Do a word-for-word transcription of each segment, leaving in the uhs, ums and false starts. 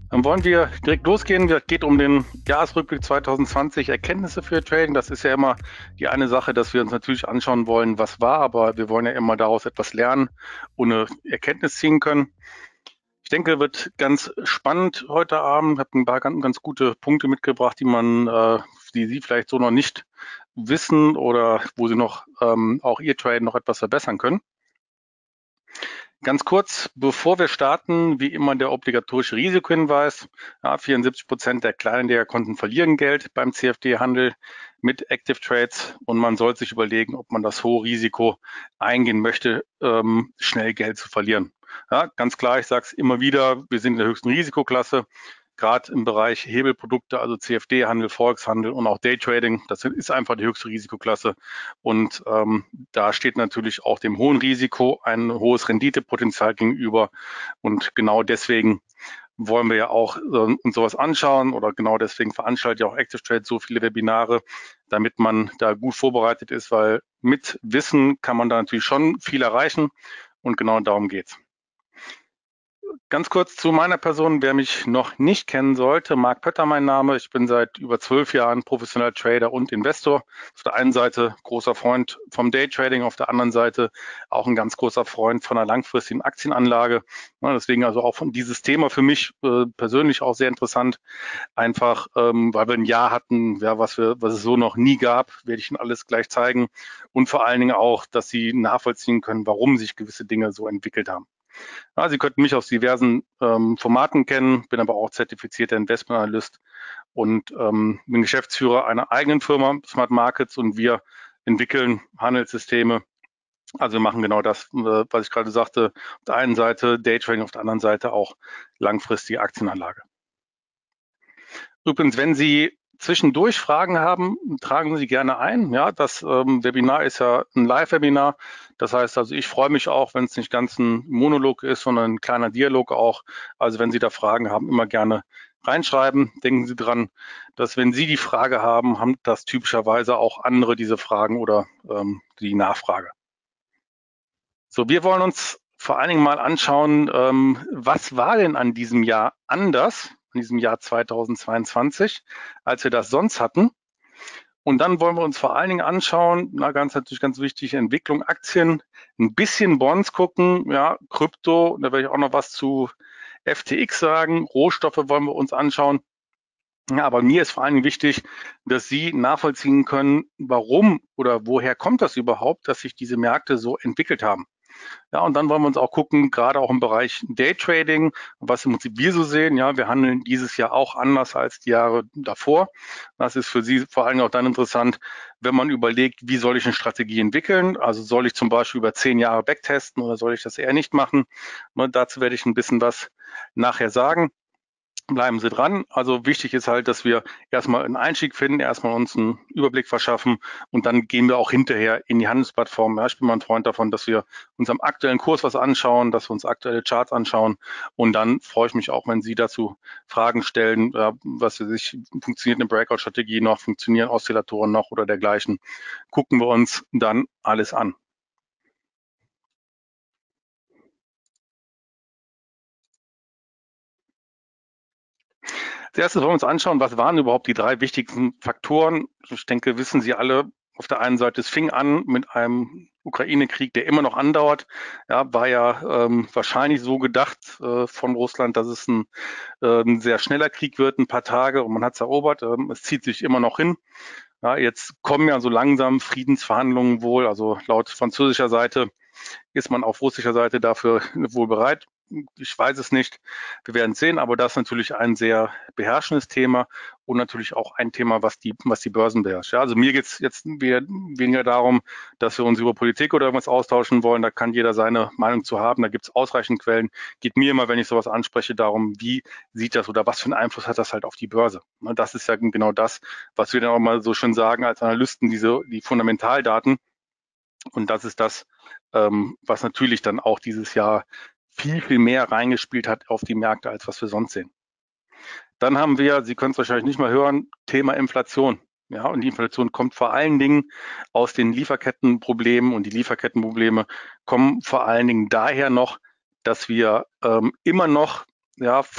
Dann wollen wir direkt losgehen. Es geht um den Jahresrückblick zwanzig zwanzig, Erkenntnisse für Trading. Das ist ja immer die eine Sache, dass wir uns natürlich anschauen wollen, was war, aber wir wollen ja immer daraus etwas lernen und eine Erkenntnis ziehen können. Ich denke, wird ganz spannend heute Abend. Ich habe ein paar ganz, ganz gute Punkte mitgebracht, die man, äh, die Sie vielleicht so noch nicht wissen oder wo Sie noch ähm, auch Ihr Trade noch etwas verbessern können. Ganz kurz, bevor wir starten, wie immer der obligatorische Risikohinweis. Ja, vierundsiebzig Prozent der Kleinanlegerkonten verlieren Geld beim C F D-Handel mit Active Trades und man sollte sich überlegen, ob man das hohe Risiko eingehen möchte, ähm, schnell Geld zu verlieren. Ja, ganz klar, ich sage es immer wieder, wir sind in der höchsten Risikoklasse. Gerade im Bereich Hebelprodukte, also C F D-Handel, Forex-Handel und auch Daytrading, das ist einfach die höchste Risikoklasse. Und ähm, da steht natürlich auch dem hohen Risiko ein hohes Renditepotenzial gegenüber. Und genau deswegen wollen wir ja auch äh, uns sowas anschauen oder genau deswegen veranstaltet ja auch Active Trade so viele Webinare, damit man da gut vorbereitet ist, weil mit Wissen kann man da natürlich schon viel erreichen und genau darum geht's. Ganz kurz zu meiner Person, wer mich noch nicht kennen sollte, Marc Pötter mein Name. Ich bin seit über zwölf Jahren professioneller Trader und Investor. Auf der einen Seite großer Freund vom Daytrading, auf der anderen Seite auch ein ganz großer Freund von einer langfristigen Aktienanlage. Ja, deswegen also auch von dieses Thema für mich äh, persönlich auch sehr interessant. Einfach, ähm, weil wir ein Jahr hatten, ja, was, wir, was es so noch nie gab, werde ich Ihnen alles gleich zeigen. Und vor allen Dingen auch, dass Sie nachvollziehen können, warum sich gewisse Dinge so entwickelt haben. Ja, Sie könnten mich aus diversen ähm, Formaten kennen, bin aber auch zertifizierter Investmentanalyst und ähm, bin Geschäftsführer einer eigenen Firma, Smart Markets, und wir entwickeln Handelssysteme. Also wir machen genau das, äh, was ich gerade sagte. Auf der einen Seite Daytrading, auf der anderen Seite auch langfristige Aktienanlage. Übrigens, wenn Sie zwischendurch Fragen haben, tragen Sie gerne ein. Ja, das ähm, Webinar ist ja ein Live-Webinar. Das heißt also, ich freue mich auch, wenn es nicht ganz ein Monolog ist, sondern ein kleiner Dialog auch. Also wenn Sie da Fragen haben, immer gerne reinschreiben. Denken Sie dran, dass wenn Sie die Frage haben, haben das typischerweise auch andere diese Fragen oder ähm, die Nachfrage. So, wir wollen uns vor allen Dingen mal anschauen, ähm, was war denn an diesem Jahr anders, in diesem Jahr zweitausendzweiundzwanzig, als wir das sonst hatten. Und dann wollen wir uns vor allen Dingen anschauen, na, ganz natürlich ganz wichtig, Entwicklung Aktien, ein bisschen Bonds gucken, ja, Krypto, da werde ich auch noch was zu F T X sagen, Rohstoffe wollen wir uns anschauen. Ja, aber mir ist vor allen Dingen wichtig, dass Sie nachvollziehen können, warum oder woher kommt das überhaupt, dass sich diese Märkte so entwickelt haben. Ja, und dann wollen wir uns auch gucken, gerade auch im Bereich Daytrading, was im Prinzip wir so sehen. Ja, wir handeln dieses Jahr auch anders als die Jahre davor. Das ist für Sie vor allem auch dann interessant, wenn man überlegt, wie soll ich eine Strategie entwickeln? Also soll ich zum Beispiel über zehn Jahre backtesten oder soll ich das eher nicht machen? Und dazu werde ich ein bisschen was nachher sagen. Bleiben Sie dran. Also wichtig ist halt, dass wir erstmal einen Einstieg finden, erstmal uns einen Überblick verschaffen und dann gehen wir auch hinterher in die Handelsplattform. Ja, ich bin mal ein Freund davon, dass wir uns am aktuellen Kurs was anschauen, dass wir uns aktuelle Charts anschauen und dann freue ich mich auch, wenn Sie dazu Fragen stellen, ja, was für sich funktioniert eine Breakout-Strategie noch, funktionieren Oszillatoren noch oder dergleichen. Gucken wir uns dann alles an. Als erstes wollen wir uns anschauen, was waren überhaupt die drei wichtigsten Faktoren. Ich denke, wissen Sie alle, auf der einen Seite, es fing an mit einem Ukraine-Krieg, der immer noch andauert. Ja, war ja ähm, wahrscheinlich so gedacht äh, von Russland, dass es ein, äh, ein sehr schneller Krieg wird, ein paar Tage, und man hat es erobert. Ähm, es zieht sich immer noch hin. Ja, jetzt kommen ja so langsam Friedensverhandlungen wohl. Also laut französischer Seite ist man auf russischer Seite dafür wohl bereit? Ich weiß es nicht. Wir werden sehen, aber das ist natürlich ein sehr beherrschendes Thema und natürlich auch ein Thema, was die, was die Börsen beherrscht. Ja, also mir geht es jetzt weniger darum, dass wir uns über Politik oder irgendwas austauschen wollen. Da kann jeder seine Meinung zu haben. Da gibt es ausreichend Quellen. Geht mir immer, wenn ich sowas anspreche, darum, wie sieht das oder was für einen Einfluss hat das halt auf die Börse. Und das ist ja genau das, was wir dann auch mal so schön sagen als Analysten, diese, die Fundamentaldaten. Und das ist das, ähm, was natürlich dann auch dieses Jahr viel, viel mehr reingespielt hat auf die Märkte, als was wir sonst sehen. Dann haben wir, Sie können es wahrscheinlich nicht mal hören, Thema Inflation. Ja, und die Inflation kommt vor allen Dingen aus den Lieferkettenproblemen, und die Lieferkettenprobleme kommen vor allen Dingen daher noch, dass wir ähm, immer noch ja, von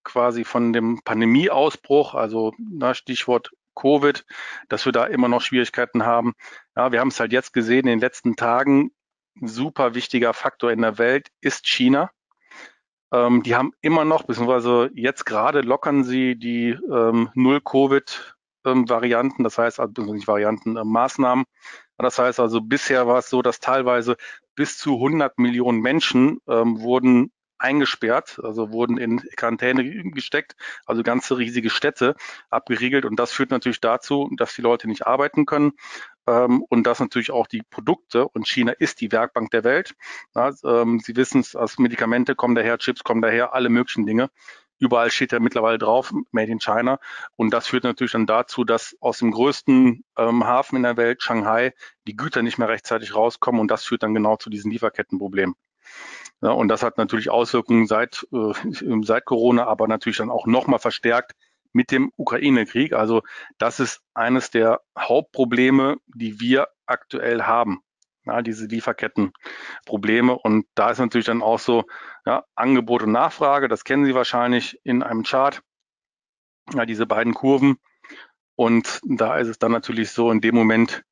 quasi von dem Pandemieausbruch, also na, Stichwort Covid, dass wir da immer noch Schwierigkeiten haben. Ja, wir haben es halt jetzt gesehen in den letzten Tagen. Ein super wichtiger Faktor in der Welt ist China. Ähm, die haben immer noch, beziehungsweise jetzt gerade lockern sie die ähm, Null-Covid-Varianten, das heißt, also nicht Varianten, äh, Maßnahmen. Das heißt also, bisher war es so, dass teilweise bis zu hundert Millionen Menschen ähm, wurden eingesperrt, also wurden in Quarantäne gesteckt, also ganze riesige Städte abgeriegelt. Und das führt natürlich dazu, dass die Leute nicht arbeiten können ähm, und dass natürlich auch die Produkte, und China ist die Werkbank der Welt. Ja, ähm, Sie wissen es, als Medikamente kommen daher, Chips kommen daher, alle möglichen Dinge. Überall steht ja mittlerweile drauf, Made in China. Und das führt natürlich dann dazu, dass aus dem größten ähm, Hafen in der Welt, Shanghai, die Güter nicht mehr rechtzeitig rauskommen. Und das führt dann genau zu diesen Lieferkettenproblemen. Ja, und das hat natürlich Auswirkungen seit, äh, seit Corona, aber natürlich dann auch nochmal verstärkt mit dem Ukraine-Krieg. Also das ist eines der Hauptprobleme, die wir aktuell haben. Ja, diese Lieferkettenprobleme. Und da ist natürlich dann auch so, ja, Angebot und Nachfrage, das kennen Sie wahrscheinlich in einem Chart, ja, diese beiden Kurven. Und da ist es dann natürlich so, in dem Moment,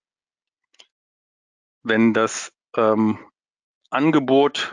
wenn das ähm, Angebot,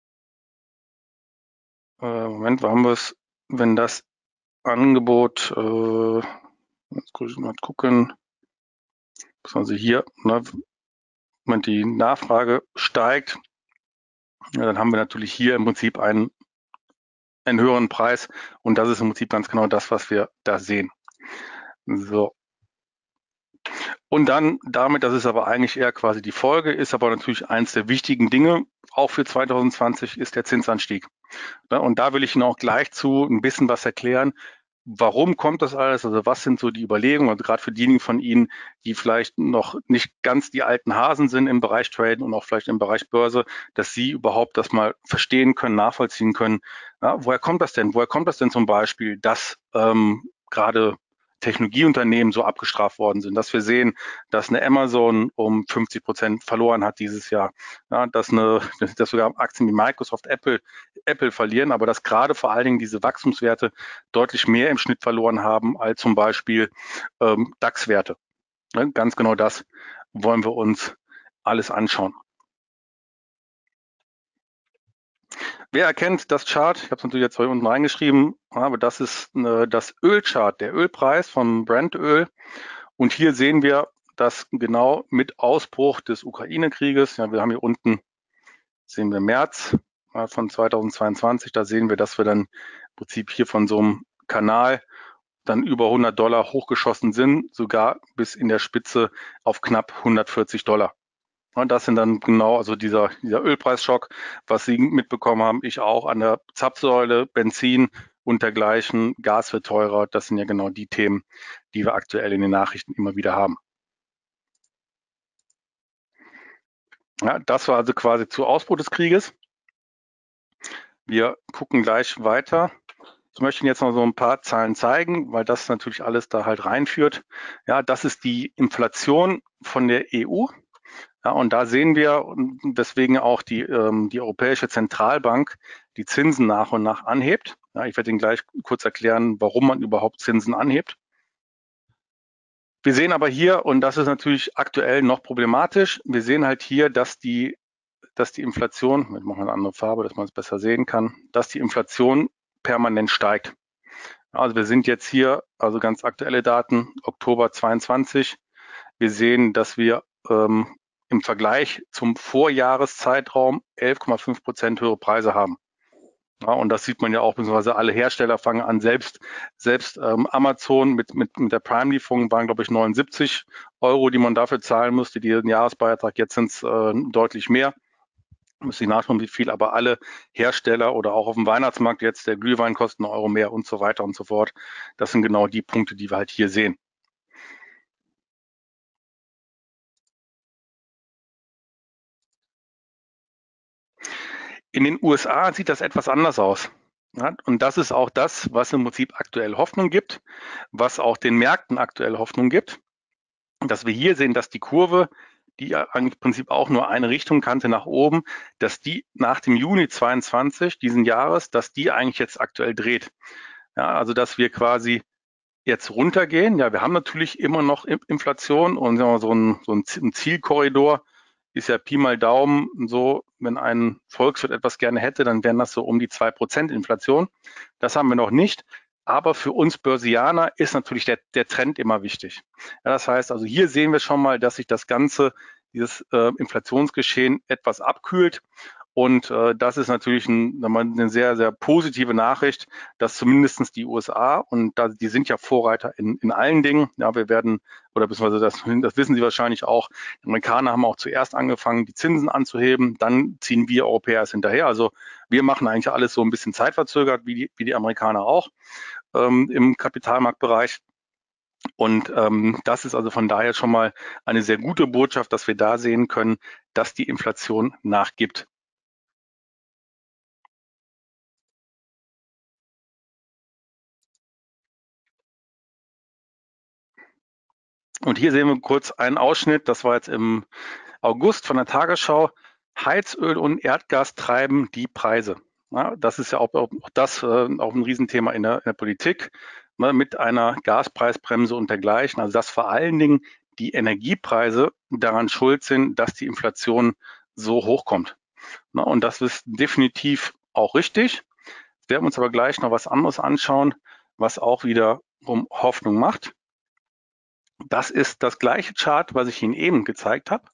äh, Moment, wo haben wir es, wenn das Angebot, äh, jetzt muss ich mal gucken, also hier, ne, wenn die Nachfrage steigt, ja, dann haben wir natürlich hier im Prinzip einen, einen höheren Preis und das ist im Prinzip ganz genau das, was wir da sehen. So. Und dann damit, das ist aber eigentlich eher quasi die Folge, ist aber natürlich eins der wichtigen Dinge, auch für zwanzig zwanzig, ist der Zinsanstieg. Und da will ich Ihnen auch gleich zu ein bisschen was erklären. Warum kommt das alles? Also was sind so die Überlegungen? Und gerade für diejenigen von Ihnen, die vielleicht noch nicht ganz die alten Hasen sind im Bereich Traden und auch vielleicht im Bereich Börse, dass Sie überhaupt das mal verstehen können, nachvollziehen können. Ja, woher kommt das denn? Woher kommt das denn zum Beispiel, dass ähm, gerade Technologieunternehmen so abgestraft worden sind, dass wir sehen, dass eine Amazon um fünfzig Prozent verloren hat dieses Jahr, ja, dass, eine, dass sogar Aktien wie Microsoft, Apple, Apple verlieren, aber dass gerade vor allen Dingen diese Wachstumswerte deutlich mehr im Schnitt verloren haben als zum Beispiel ähm, DAX-Werte. Ne? Ganz genau das wollen wir uns alles anschauen. Wer erkennt das Chart? Ich habe es natürlich jetzt hier unten reingeschrieben, aber das ist äh, das Ölchart, der Ölpreis vom Brent-Öl. Und hier sehen wir, dass genau mit Ausbruch des Ukraine-Krieges, ja, wir haben hier unten, sehen wir März äh, von zweitausendzweiundzwanzig, da sehen wir, dass wir dann im Prinzip hier von so einem Kanal dann über hundert Dollar hochgeschossen sind, sogar bis in der Spitze auf knapp hundertvierzig Dollar. Und das sind dann genau, also dieser, dieser Ölpreisschock, was Sie mitbekommen haben, ich auch an der Zapfsäule, Benzin und dergleichen, Gas wird teurer. Das sind ja genau die Themen, die wir aktuell in den Nachrichten immer wieder haben. Ja, das war also quasi zu Ausbruch des Krieges. Wir gucken gleich weiter. Ich möchte Ihnen jetzt noch so ein paar Zahlen zeigen, weil das natürlich alles da halt reinführt. Ja, das ist die Inflation von der E U. Ja, und da sehen wir, weswegen auch die, ähm, die Europäische Zentralbank die Zinsen nach und nach anhebt. Ja, ich werde Ihnen gleich kurz erklären, warum man überhaupt Zinsen anhebt. Wir sehen aber hier, und das ist natürlich aktuell noch problematisch, wir sehen halt hier, dass die, dass die Inflation, ich mache eine andere Farbe, dass man es besser sehen kann, dass die Inflation permanent steigt. Also wir sind jetzt hier, also ganz aktuelle Daten, Oktober zweiundzwanzig. Wir sehen, dass wir ähm, im Vergleich zum Vorjahreszeitraum elf Komma fünf Prozent höhere Preise haben. Ja, und das sieht man ja auch, beziehungsweise alle Hersteller fangen an, selbst, selbst ähm, Amazon mit, mit, mit der Prime-Lieferung waren, glaube ich, neunundsiebzig Euro, die man dafür zahlen musste, diesen Jahresbeitrag. Jetzt sind es äh, deutlich mehr. Müsste ich nachschauen, wie viel, aber alle Hersteller oder auch auf dem Weihnachtsmarkt jetzt, der Glühwein kostet einen Euro mehr und so weiter und so fort. Das sind genau die Punkte, die wir halt hier sehen. In den U S A sieht das etwas anders aus. Ja, und das ist auch das, was im Prinzip aktuell Hoffnung gibt, was auch den Märkten aktuell Hoffnung gibt, dass wir hier sehen, dass die Kurve, die ja eigentlich im Prinzip auch nur eine Richtung kannte nach oben, dass die nach dem Juni zweiundzwanzig diesen Jahres, dass die eigentlich jetzt aktuell dreht. Ja, also dass wir quasi jetzt runtergehen. Ja, wir haben natürlich immer noch Inflation und sagen wir, so ein, so ein Zielkorridor ist ja Pi mal Daumen so, wenn ein Volkswirt etwas gerne hätte, dann wären das so um die zwei Prozent Inflation. Das haben wir noch nicht. Aber für uns Börsianer ist natürlich der, der Trend immer wichtig. Ja, das heißt, also hier sehen wir schon mal, dass sich das Ganze, dieses äh, Inflationsgeschehen etwas abkühlt. Und äh, das ist natürlich ein, eine sehr, sehr positive Nachricht, dass zumindestens die U S A, und da, die sind ja Vorreiter in, in allen Dingen, ja, wir werden, oder beziehungsweise das, das wissen Sie wahrscheinlich auch, die Amerikaner haben auch zuerst angefangen, die Zinsen anzuheben, dann ziehen wir Europäer es hinterher. Also wir machen eigentlich alles so ein bisschen zeitverzögert, wie die, wie die Amerikaner auch ähm, im Kapitalmarktbereich. Und ähm, das ist also von daher schon mal eine sehr gute Botschaft, dass wir da sehen können, dass die Inflation nachgibt. Und hier sehen wir kurz einen Ausschnitt, das war jetzt im August von der Tagesschau. Heizöl und Erdgas treiben die Preise. Ja, das ist ja auch, auch das äh, auch ein Riesenthema in der, in der Politik, ne, mit einer Gaspreisbremse und dergleichen. Also dass vor allen Dingen die Energiepreise daran schuld sind, dass die Inflation so hochkommt. Ne, und das ist definitiv auch richtig. Wir werden uns aber gleich noch was anderes anschauen, was auch wiederum Hoffnung macht. Das ist das gleiche Chart, was ich Ihnen eben gezeigt habe.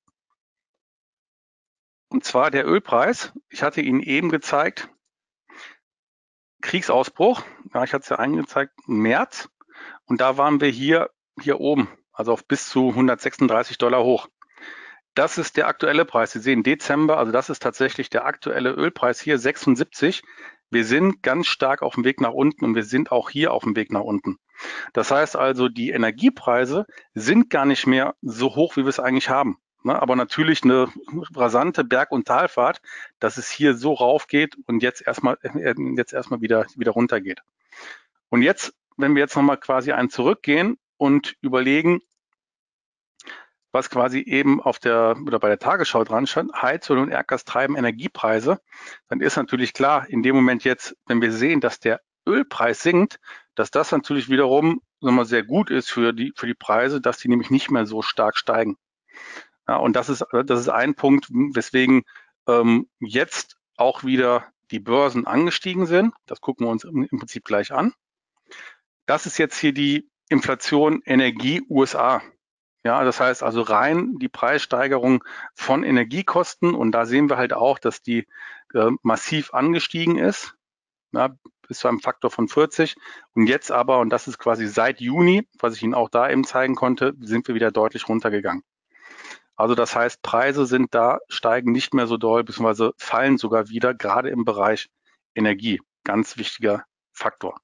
Und zwar der Ölpreis. Ich hatte Ihnen eben gezeigt, Kriegsausbruch. Ja, ich hatte es ja angezeigt, März. Und da waren wir hier, hier oben, also auf bis zu hundertsechsunddreißig Dollar hoch. Das ist der aktuelle Preis. Sie sehen Dezember, also das ist tatsächlich der aktuelle Ölpreis hier, sechsundsiebzig. Wir sind ganz stark auf dem Weg nach unten und wir sind auch hier auf dem Weg nach unten. Das heißt also, die Energiepreise sind gar nicht mehr so hoch, wie wir es eigentlich haben. Ne, aber natürlich eine rasante Berg- und Talfahrt, dass es hier so rauf geht und jetzt erstmal äh, jetzt erstmal wieder wieder runter geht. Und jetzt, wenn wir jetzt nochmal quasi einen zurückgehen und überlegen, was quasi eben auf der oder bei der Tagesschau dran stand, Heizöl und Erdgas treiben Energiepreise, dann ist natürlich klar, in dem Moment jetzt, wenn wir sehen, dass der Ölpreis sinkt, dass das natürlich wiederum sagen wir, sehr gut ist für die, für die Preise, dass die nämlich nicht mehr so stark steigen. Ja, und das ist, das ist ein Punkt, weswegen ähm, jetzt auch wieder die Börsen angestiegen sind. Das gucken wir uns im, im Prinzip gleich an. Das ist jetzt hier die Inflation Energie U S A. Ja, das heißt also rein die Preissteigerung von Energiekosten. Und da sehen wir halt auch, dass die äh, massiv angestiegen ist, ja, bis zu einem Faktor von vierzig. Und jetzt aber, und das ist quasi seit Juni, was ich Ihnen auch da eben zeigen konnte, sind wir wieder deutlich runtergegangen. Also das heißt, Preise sind da, steigen nicht mehr so doll, beziehungsweise fallen sogar wieder, gerade im Bereich Energie. Ganz wichtiger Faktor.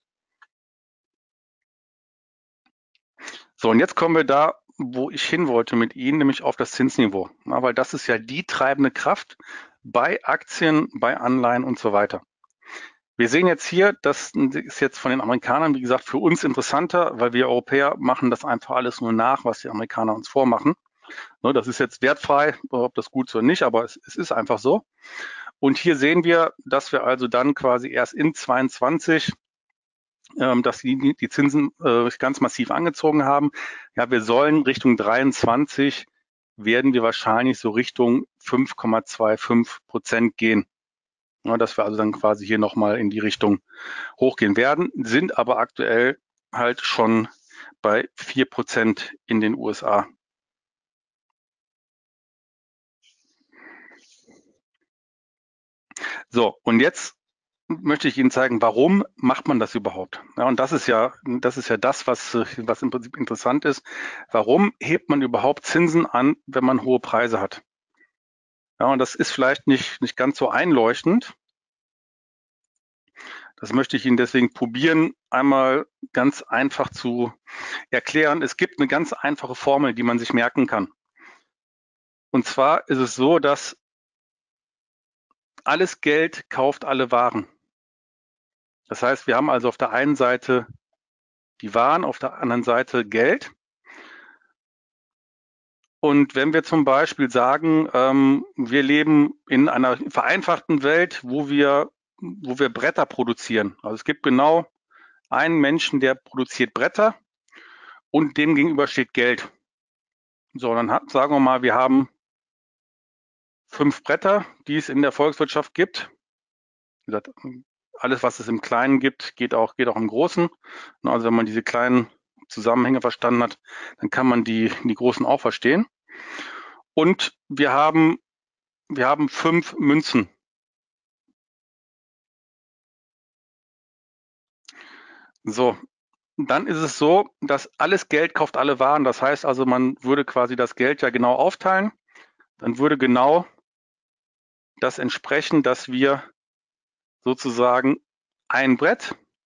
So, und jetzt kommen wir da, wo ich hin wollte mit Ihnen, nämlich auf das Zinsniveau. Ja, weil das ist ja die treibende Kraft bei Aktien, bei Anleihen und so weiter. Wir sehen jetzt hier, das ist jetzt von den Amerikanern, wie gesagt, für uns interessanter, weil wir Europäer machen das einfach alles nur nach, was die Amerikaner uns vormachen. Das ist jetzt wertfrei, ob das gut ist oder nicht, aber es, es ist einfach so. Und hier sehen wir, dass wir also dann quasi erst in zweiundzwanzig ähm, dass die, die Zinsen äh, ganz massiv angezogen haben. Ja, wir sollen Richtung dreiundzwanzig werden wir wahrscheinlich so Richtung fünf Komma fünfundzwanzig Prozent gehen. Ja, dass wir also dann quasi hier nochmal in die Richtung hochgehen werden, sind aber aktuell halt schon bei vier Prozent in den U S A. So, und jetzt möchte ich Ihnen zeigen, warum macht man das überhaupt? Ja, und das ist ja, das ist ja das, was, was im Prinzip interessant ist. Warum hebt man überhaupt Zinsen an, wenn man hohe Preise hat? Ja, und das ist vielleicht nicht, nicht ganz so einleuchtend. Das möchte ich Ihnen deswegen probieren, einmal ganz einfach zu erklären. Es gibt eine ganz einfache Formel, die man sich merken kann. Und zwar ist es so, dass alles Geld kauft alle Waren. Das heißt, wir haben also auf der einen Seite die Waren, auf der anderen Seite Geld. Und wenn wir zum Beispiel sagen, ähm, wir leben in einer vereinfachten Welt, wo wir, wo wir Bretter produzieren. Also es gibt genau einen Menschen, der produziert Bretter und dem gegenüber steht Geld. So, dann hat, sagen wir mal, wir haben fünf Bretter, die es in der Volkswirtschaft gibt. Wie gesagt, alles, was es im Kleinen gibt, geht auch, geht auch im Großen. Also wenn man diese kleinen Zusammenhänge verstanden hat, dann kann man die, die großen auch verstehen. Und wir haben, wir haben fünf Münzen. So, dann ist es so, dass alles Geld kauft alle Waren. Das heißt also, man würde quasi das Geld ja genau aufteilen. Dann würde genau das entsprechen, dass wir sozusagen ein Brett,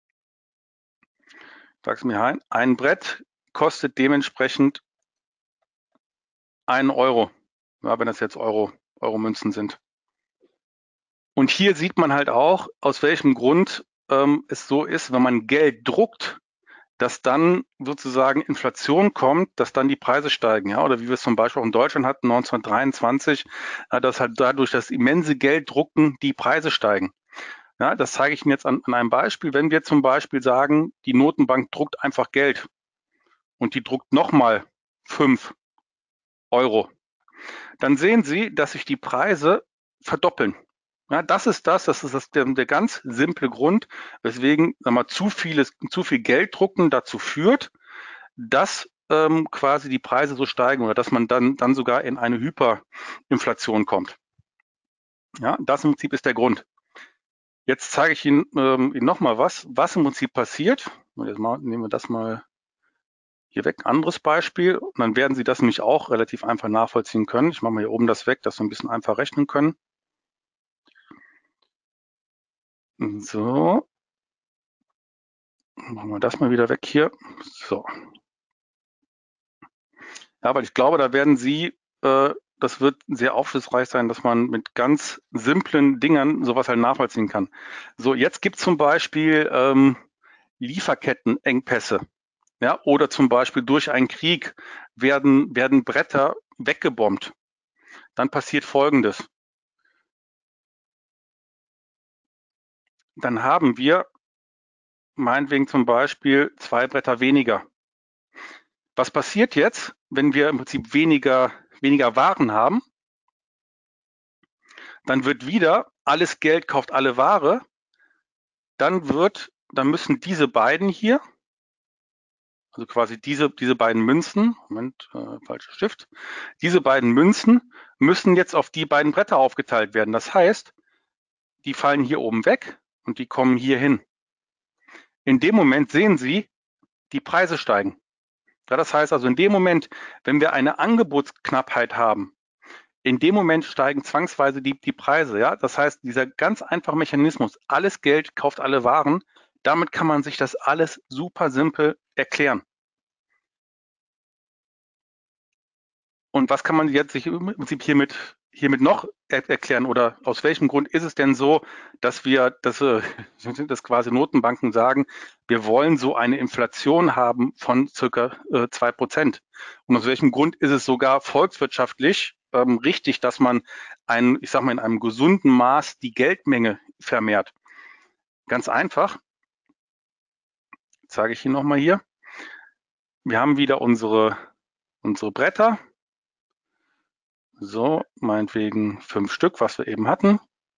sag's mir ein, ein Brett kostet dementsprechend einen Euro, ja, wenn das jetzt Euro, Euro-Münzen sind. Und hier sieht man halt auch, aus welchem Grund ähm, es so ist, wenn man Geld druckt, dass dann sozusagen Inflation kommt, dass dann die Preise steigen. Ja? Oder wie wir es zum Beispiel auch in Deutschland hatten, neunzehnhundertdreiundzwanzig, ja, dass halt dadurch das immense Gelddrucken die Preise steigen. Ja, das zeige ich Ihnen jetzt an, an einem Beispiel. Wenn wir zum Beispiel sagen, die Notenbank druckt einfach Geld und die druckt nochmal fünf Euro, dann sehen Sie, dass sich die Preise verdoppeln. Ja, das ist das, das ist das, der, der ganz simple Grund, weswegen sagen wir, zu, vieles, zu viel Gelddrucken dazu führt, dass ähm, quasi die Preise so steigen oder dass man dann, dann sogar in eine Hyperinflation kommt. Ja, das im Prinzip ist der Grund. Jetzt zeige ich Ihnen, ähm, Ihnen nochmal was, was im Prinzip passiert. Jetzt mal, nehmen wir das mal hier weg, anderes Beispiel. Und dann werden Sie das nämlich auch relativ einfach nachvollziehen können. Ich mache mal hier oben das weg, dass wir ein bisschen einfach rechnen können. So. Machen wir das mal wieder weg hier. So. Ja, weil ich glaube, da werden Sie, äh, das wird sehr aufschlussreich sein, dass man mit ganz simplen Dingern sowas halt nachvollziehen kann. So, jetzt gibt es zum Beispiel ähm, Lieferkettenengpässe. Ja, oder zum Beispiel durch einen Krieg werden, werden Bretter weggebombt. Dann passiert Folgendes. Dann haben wir meinetwegen zum Beispiel zwei Bretter weniger. Was passiert jetzt, wenn wir im Prinzip weniger, weniger Waren haben? Dann wird wieder alles Geld kauft alle Ware. Dann wird, dann müssen diese beiden hier, also quasi diese, diese beiden Münzen, Moment, äh, falscher Stift, diese beiden Münzen müssen jetzt auf die beiden Bretter aufgeteilt werden. Das heißt, die fallen hier oben weg und die kommen hier hin. In dem Moment sehen Sie, die Preise steigen. Ja, das heißt also, in dem Moment, wenn wir eine Angebotsknappheit haben, in dem Moment steigen zwangsweise die, die Preise. Ja? Das heißt, dieser ganz einfache Mechanismus, alles Geld kauft alle Waren, damit kann man sich das alles super simpel erklären. Und was kann man jetzt sich im Prinzip hiermit, hiermit noch er erklären oder aus welchem Grund ist es denn so, dass wir, dass, äh, dass quasi Notenbanken sagen, wir wollen so eine Inflation haben von circa äh, zwei Prozent. Und aus welchem Grund ist es sogar volkswirtschaftlich ähm, richtig, dass man ein, ich sag mal, in einem gesunden Maß die Geldmenge vermehrt? Ganz einfach. Zeige ich Ihnen nochmal hier. Wir haben wieder unsere, unsere Bretter. So, meinetwegen fünf Stück, was wir eben hatten.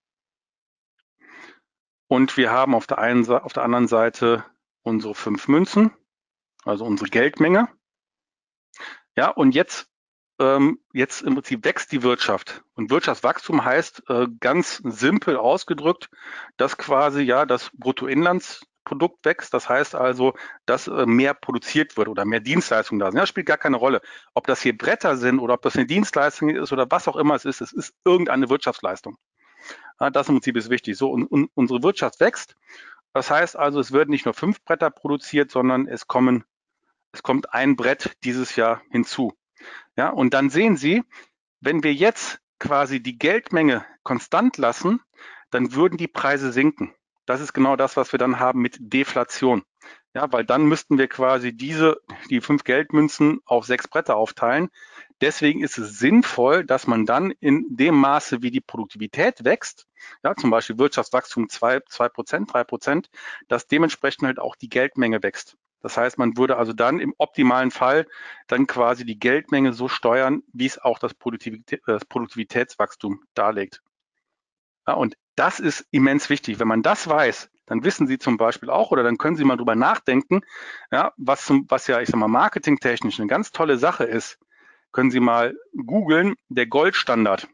Und wir haben auf der einen Seite, auf der anderen Seite unsere fünf Münzen, also unsere Geldmenge. Ja, und jetzt, ähm, jetzt im Prinzip wächst die Wirtschaft. Und Wirtschaftswachstum heißt äh, ganz simpel ausgedrückt, dass quasi ja das Bruttoinlandsprodukt wächst. Das heißt also, dass äh, mehr produziert wird oder mehr Dienstleistungen da sind. Ja, das spielt gar keine Rolle. Ob das hier Bretter sind oder ob das eine Dienstleistung ist oder was auch immer es ist, es ist irgendeine Wirtschaftsleistung. Ja, das im Prinzip ist wichtig. So, und, und unsere Wirtschaft wächst. Das heißt also, es werden nicht nur fünf Bretter produziert, sondern es kommen, es kommt ein Brett dieses Jahr hinzu. Ja, und dann sehen Sie, wenn wir jetzt quasi die Geldmenge konstant lassen, dann würden die Preise sinken. Das ist genau das, was wir dann haben mit Deflation. Ja, weil dann müssten wir quasi diese, die fünf Geldmünzen auf sechs Bretter aufteilen. deswegen ist es sinnvoll, dass man dann in dem Maße, wie die Produktivität wächst, ja, zum Beispiel Wirtschaftswachstum zwei, zwei Prozent, drei Prozent, dass dementsprechend halt auch die Geldmenge wächst. Das heißt, man würde also dann im optimalen Fall dann quasi die Geldmenge so steuern, wie es auch das, Produktivität, das Produktivitätswachstum darlegt. Ja, und das ist immens wichtig. Wenn man das weiß, dann wissen Sie zum Beispiel auch, oder dann können Sie mal drüber nachdenken, ja, was, zum, was ja, ich sag mal, marketingtechnisch eine ganz tolle Sache ist, können Sie mal googeln, der Goldstandard.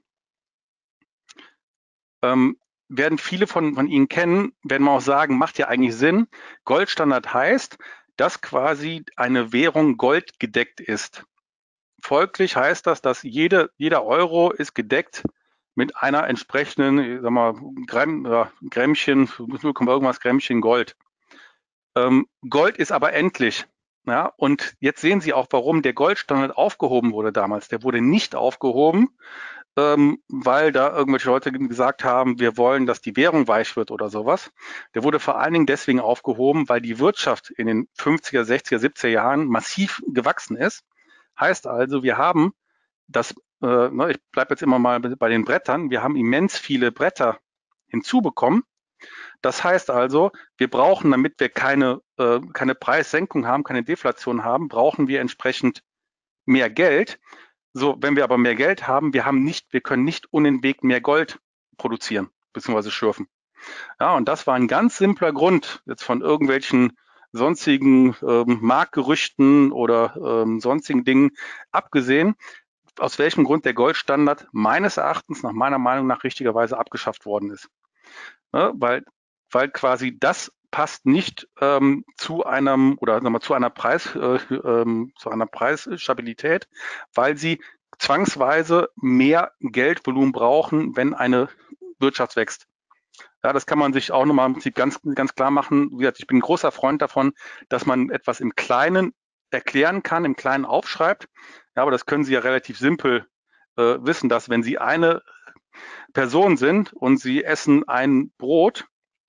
Ähm, werden viele von, von Ihnen kennen, werden wir auch sagen, macht ja eigentlich Sinn. Goldstandard heißt, dass quasi eine Währung goldgedeckt ist. Folglich heißt das, dass jede, jeder Euro ist gedeckt mit einer entsprechenden, ich sag mal, Gramm, ja, Grämmchen, null, irgendwas Grämmchen Gold. Ähm, Gold ist aber endlich. Ja, und jetzt sehen Sie auch, warum der Goldstandard aufgehoben wurde damals. Der wurde nicht aufgehoben, ähm, weil da irgendwelche Leute gesagt haben, wir wollen, dass die Währung weich wird oder sowas. Der wurde vor allen Dingen deswegen aufgehoben, weil die Wirtschaft in den fünfziger, sechziger, siebziger Jahren massiv gewachsen ist. Heißt also, wir haben das, äh, ne, ich bleibe jetzt immer mal bei den Brettern, wir haben immens viele Bretter hinzubekommen. Das heißt also, wir brauchen, damit wir keine, äh, keine Preissenkung haben, keine Deflation haben, brauchen wir entsprechend mehr Geld. So, wenn wir aber mehr Geld haben, wir haben nicht, wir können nicht unentwegt mehr Gold produzieren bzw. schürfen. Ja, und das war ein ganz simpler Grund, jetzt von irgendwelchen sonstigen ähm, Marktgerüchten oder ähm, sonstigen Dingen abgesehen, aus welchem Grund der Goldstandard meines Erachtens, nach meiner Meinung nach, richtigerweise abgeschafft worden ist. Ja, weil, weil quasi das passt nicht ähm, zu einem oder sagen wir, mal, zu einer Preis äh, ähm, zu einer Preisstabilität, weil sie zwangsweise mehr Geldvolumen brauchen, wenn eine Wirtschaft wächst. Ja, das kann man sich auch nochmal im Prinzip ganz, ganz klar machen. Wie gesagt, ich bin ein großer Freund davon, dass man etwas im Kleinen erklären kann, im Kleinen aufschreibt. Ja, aber das können Sie ja relativ simpel äh, wissen, dass wenn Sie eine Person sind und Sie essen ein Brot,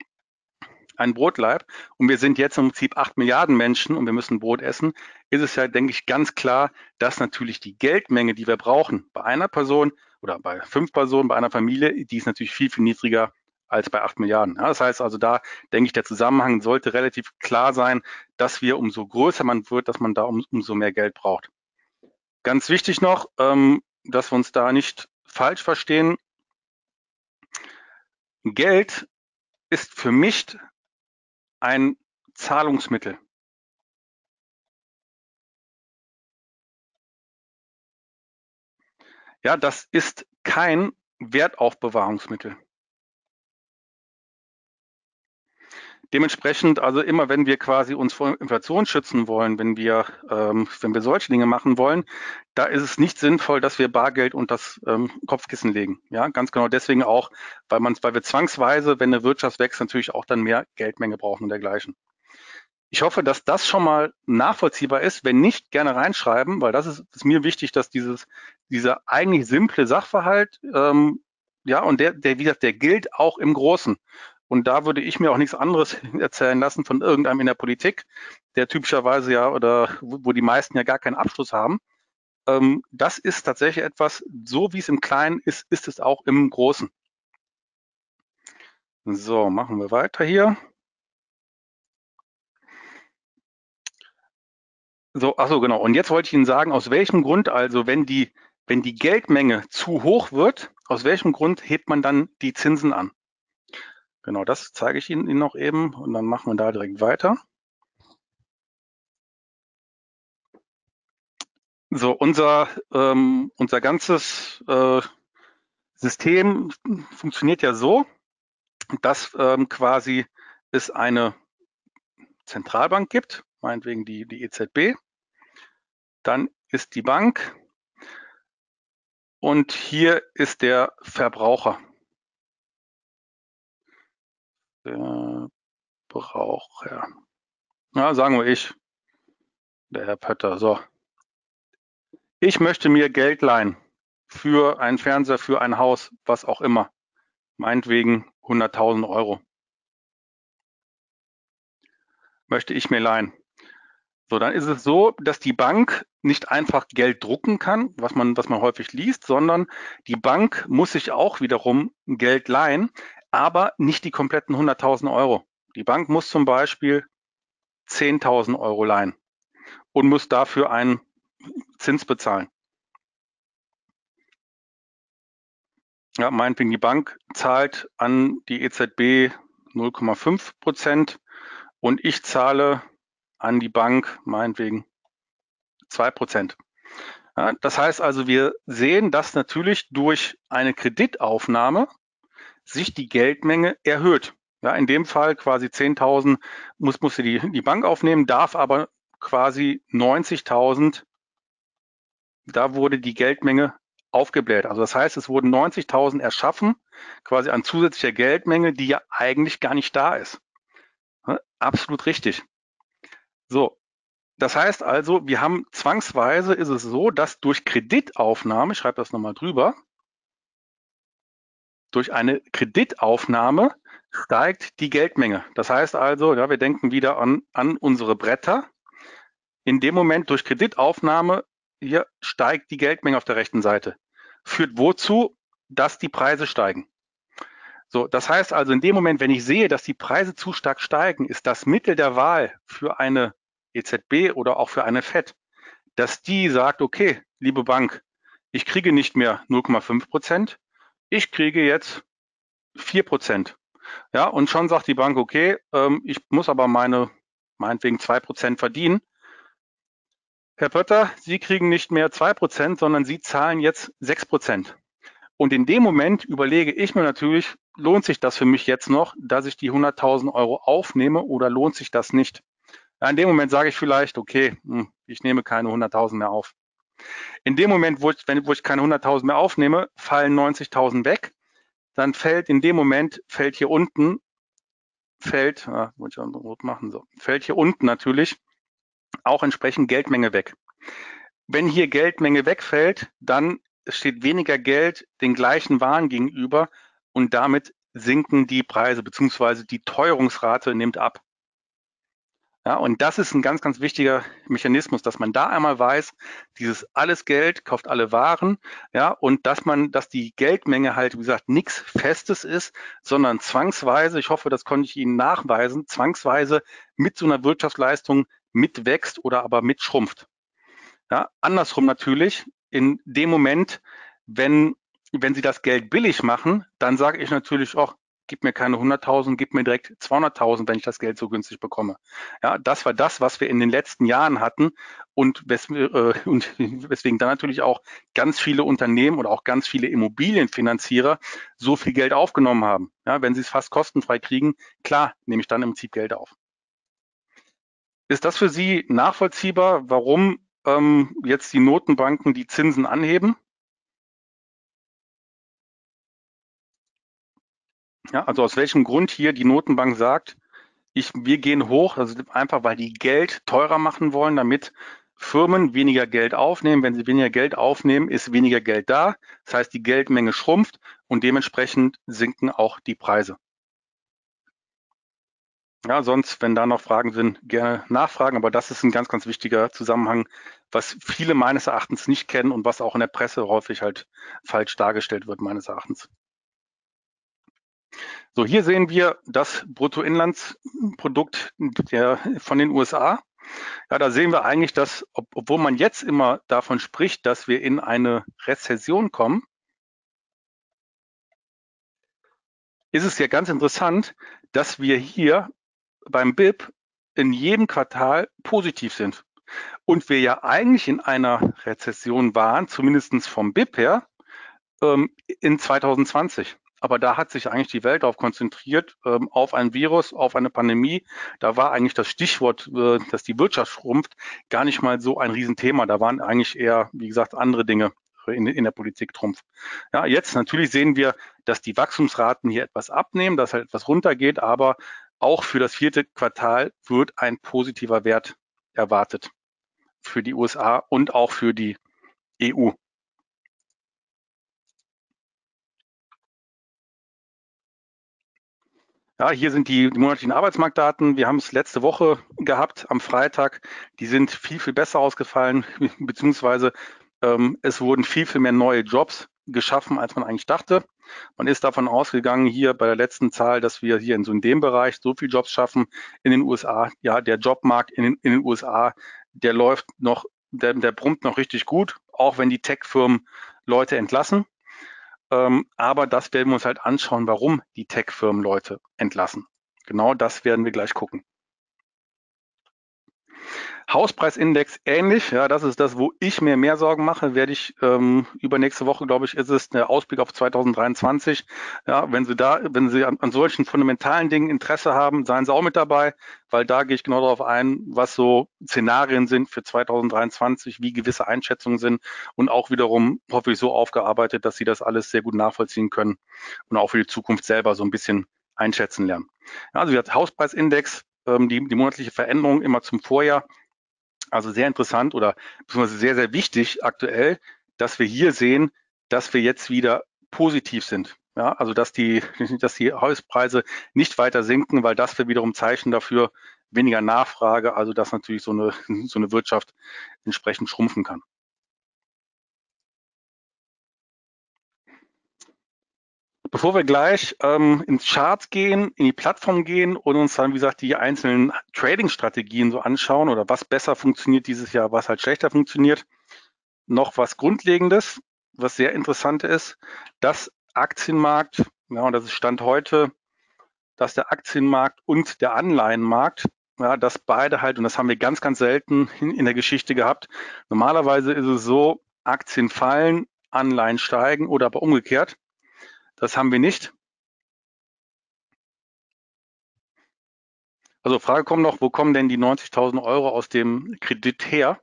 ein Brotleib, und wir sind jetzt im Prinzip acht Milliarden Menschen und wir müssen Brot essen, ist es ja, denke ich, ganz klar, dass natürlich die Geldmenge, die wir brauchen, bei einer Person oder bei fünf Personen, bei einer Familie, die ist natürlich viel, viel niedriger als bei acht Milliarden. Ja, das heißt also, da denke ich, der Zusammenhang sollte relativ klar sein, dass wir, umso größer man wird, dass man da um, umso mehr Geld braucht. Ganz wichtig noch, ähm, dass wir uns da nicht falsch verstehen. Geld ist für mich ein Zahlungsmittel. Ja, das ist kein Wertaufbewahrungsmittel. Dementsprechend, also immer wenn wir quasi uns vor Inflation schützen wollen, wenn wir, ähm, wenn wir solche Dinge machen wollen, da ist es nicht sinnvoll, dass wir Bargeld unter das ähm, Kopfkissen legen. Ja, ganz genau deswegen auch, weil man, weil wir zwangsweise, wenn eine Wirtschaft wächst, natürlich auch dann mehr Geldmenge brauchen und dergleichen. Ich hoffe, dass das schon mal nachvollziehbar ist. Wenn nicht, gerne reinschreiben, weil das ist, ist mir wichtig, dass dieses, dieser eigentlich simple Sachverhalt, ähm, ja, und der, der, wie gesagt, der gilt auch im Großen. Und da würde ich mir auch nichts anderes erzählen lassen von irgendeinem in der Politik, der typischerweise ja oder wo, wo die meisten ja gar keinen Abschluss haben. Ähm, das ist tatsächlich etwas, so wie es im Kleinen ist, ist es auch im Großen. So, machen wir weiter hier. So, ach so, genau. Und jetzt wollte ich Ihnen sagen, aus welchem Grund also, wenn die, wenn die Geldmenge zu hoch wird, aus welchem Grund hebt man dann die Zinsen an? Genau, das zeige ich Ihnen noch eben und dann machen wir da direkt weiter. So, unser, ähm, unser ganzes äh, System funktioniert ja so, dass ähm, quasi es eine Zentralbank gibt, meinetwegen die, die E Z B, dann ist die Bank und hier ist der Verbraucher. Verbraucher. Ja, sagen wir ich, der Herr Pötter. So, ich möchte mir Geld leihen für einen Fernseher, für ein Haus, was auch immer. Meinetwegen hunderttausend Euro möchte ich mir leihen. So, dann ist es so, dass die Bank nicht einfach Geld drucken kann, was man, was man häufig liest, sondern die Bank muss sich auch wiederum Geld leihen, aber nicht die kompletten hunderttausend Euro. Die Bank muss zum Beispiel zehntausend Euro leihen und muss dafür einen Zins bezahlen. Ja, meinetwegen, die Bank zahlt an die E Z B null Komma fünf Prozent und ich zahle an die Bank meinetwegen zwei Prozent. Ja, das heißt also, wir sehen, dass natürlich durch eine Kreditaufnahme sich die Geldmenge erhöht. Ja, in dem Fall quasi zehntausend muss, muss die, die Bank aufnehmen, darf aber quasi neunzigtausend, da wurde die Geldmenge aufgebläht. Also das heißt, es wurden neunzigtausend erschaffen, quasi an zusätzlicher Geldmenge, die ja eigentlich gar nicht da ist. Ja, absolut richtig. So, das heißt also, wir haben zwangsweise ist es so, dass durch Kreditaufnahme, ich schreibe das nochmal drüber, durch eine Kreditaufnahme steigt die Geldmenge. Das heißt also, ja, wir denken wieder an, an unsere Bretter. In dem Moment durch Kreditaufnahme hier steigt die Geldmenge auf der rechten Seite. Führt wozu? Dass die Preise steigen. So, das heißt also, in dem Moment, wenn ich sehe, dass die Preise zu stark steigen, ist das Mittel der Wahl für eine E Z B oder auch für eine Fed, dass die sagt, okay, liebe Bank, ich kriege nicht mehr null Komma fünf Prozent, ich kriege jetzt vier Prozent. Ja, und schon sagt die Bank, okay, ähm, ich muss aber meine, meinetwegen zwei Prozent verdienen. Herr Pötter, Sie kriegen nicht mehr zwei Prozent, sondern Sie zahlen jetzt sechs Prozent. Und in dem Moment überlege ich mir natürlich, lohnt sich das für mich jetzt noch, dass ich die hunderttausend Euro aufnehme oder lohnt sich das nicht? Ja, in dem Moment sage ich vielleicht, okay, ich nehme keine hunderttausend mehr auf. In dem Moment, wo ich, wenn, wo ich keine hunderttausend mehr aufnehme, fallen neunzigtausend weg. Dann fällt in dem Moment, fällt hier unten, fällt, ah, wollte ich auch rot machen, so, fällt hier unten natürlich auch entsprechend Geldmenge weg. Wenn hier Geldmenge wegfällt, dann steht weniger Geld den gleichen Waren gegenüber und damit sinken die Preise beziehungsweise die Teuerungsrate nimmt ab. Ja, und das ist ein ganz, ganz wichtiger Mechanismus, dass man da einmal weiß, dieses alles Geld kauft alle Waren, ja, und dass man, dass die Geldmenge halt, wie gesagt, nichts Festes ist, sondern zwangsweise, ich hoffe, das konnte ich Ihnen nachweisen, zwangsweise mit so einer Wirtschaftsleistung mitwächst oder aber mitschrumpft. Ja, andersrum natürlich, in dem Moment, wenn, wenn Sie das Geld billig machen, dann sage ich natürlich auch, gib mir keine hunderttausend, gib mir direkt zweihunderttausend, wenn ich das Geld so günstig bekomme. Ja, das war das, was wir in den letzten Jahren hatten und, wes äh, und weswegen dann natürlich auch ganz viele Unternehmen oder auch ganz viele Immobilienfinanzierer so viel Geld aufgenommen haben. Ja, wenn sie es fast kostenfrei kriegen, klar, nehme ich dann im Prinzip Geld auf. Ist das für Sie nachvollziehbar, warum ähm, jetzt die Notenbanken die Zinsen anheben? Ja, also aus welchem Grund hier die Notenbank sagt, ich, wir gehen hoch, also einfach weil die Geld teurer machen wollen, damit Firmen weniger Geld aufnehmen. Wenn sie weniger Geld aufnehmen, ist weniger Geld da. Das heißt, die Geldmenge schrumpft und dementsprechend sinken auch die Preise. Ja, sonst, wenn da noch Fragen sind, gerne nachfragen. Aber das ist ein ganz, ganz wichtiger Zusammenhang, was viele meines Erachtens nicht kennen und was auch in der Presse häufig halt falsch dargestellt wird, meines Erachtens. So, hier sehen wir das Bruttoinlandsprodukt der, von den U S A. Ja, da sehen wir eigentlich, dass, ob, obwohl man jetzt immer davon spricht, dass wir in eine Rezession kommen, ist es ja ganz interessant, dass wir hier beim B I P in jedem Quartal positiv sind. Und wir ja eigentlich in einer Rezession waren, zumindest vom B I P her, ähm, in zwanzig zwanzig. Aber da hat sich eigentlich die Welt darauf konzentriert, ähm, auf ein Virus, auf eine Pandemie. Da war eigentlich das Stichwort, äh, dass die Wirtschaft schrumpft, gar nicht mal so ein Riesenthema. Da waren eigentlich eher, wie gesagt, andere Dinge in, in der Politik Trumpf. Ja, jetzt natürlich sehen wir, dass die Wachstumsraten hier etwas abnehmen, dass halt etwas runtergeht, aber auch für das vierte Quartal wird ein positiver Wert erwartet für die U S A und auch für die E U. Ja, hier sind die, die monatlichen Arbeitsmarktdaten. Wir haben es letzte Woche gehabt, am Freitag. Die sind viel, viel besser ausgefallen, beziehungsweise ähm, es wurden viel, viel mehr neue Jobs geschaffen, als man eigentlich dachte. Man ist davon ausgegangen, hier bei der letzten Zahl, dass wir hier in so in dem Bereich so viel Jobs schaffen in den U S A. Ja, der Jobmarkt in den, in den U S A, der läuft noch, der, der brummt noch richtig gut, auch wenn die Tech-Firmen Leute entlassen. Ähm, aber das werden wir uns halt anschauen, warum die Tech-Firmen Leute entlassen. Genau das werden wir gleich gucken. Hauspreisindex ähnlich, ja, das ist das, wo ich mir mehr Sorgen mache, werde ich ähm, übernächste Woche, glaube ich, ist es der Ausblick auf zweitausenddreiundzwanzig. Ja, wenn Sie da, wenn Sie an, an solchen fundamentalen Dingen Interesse haben, seien Sie auch mit dabei, weil da gehe ich genau darauf ein, was so Szenarien sind für zweitausenddreiundzwanzig, wie gewisse Einschätzungen sind und auch wiederum hoffe ich so aufgearbeitet, dass Sie das alles sehr gut nachvollziehen können und auch für die Zukunft selber so ein bisschen einschätzen lernen. Ja, also wir haben Hauspreisindex, ähm, die, die monatliche Veränderung immer zum Vorjahr. Also sehr interessant oder beziehungsweise sehr, sehr wichtig aktuell, dass wir hier sehen, dass wir jetzt wieder positiv sind. Ja, also dass die, dass die Hauspreise nicht weiter sinken, weil das wäre wiederum Zeichen dafür, weniger Nachfrage, also dass natürlich so eine, so eine Wirtschaft entsprechend schrumpfen kann. Bevor wir gleich ähm, ins Chart gehen, in die Plattform gehen und uns dann, wie gesagt, die einzelnen Trading-Strategien so anschauen oder was besser funktioniert dieses Jahr, was halt schlechter funktioniert, noch was Grundlegendes, was sehr interessant ist, dass Aktienmarkt, ja, und das ist Stand heute, dass der Aktienmarkt und der Anleihenmarkt, ja, dass beide halt, und das haben wir ganz, ganz selten in, in der Geschichte gehabt. Normalerweise ist es so, Aktien fallen, Anleihen steigen oder aber umgekehrt. Das haben wir nicht. Also Frage kommt noch, wo kommen denn die neunzigtausend Euro aus dem Kredit her?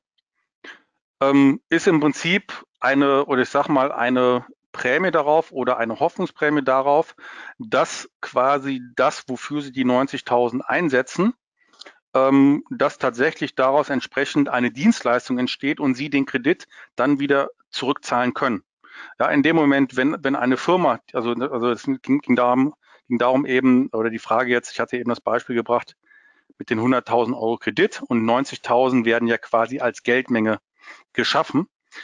Ähm, ist im Prinzip eine, oder ich sag mal, eine Prämie darauf oder eine Hoffnungsprämie darauf, dass quasi das, wofür Sie die neunzigtausend einsetzen, ähm, dass tatsächlich daraus entsprechend eine Dienstleistung entsteht und Sie den Kredit dann wieder zurückzahlen können. Ja, in dem Moment, wenn, wenn eine Firma, also, also es ging, ging, darum, ging darum eben, oder die Frage jetzt, ich hatte eben das Beispiel gebracht mit den hunderttausend Euro Kredit und neunzigtausend werden ja quasi als Geldmenge geschaffen.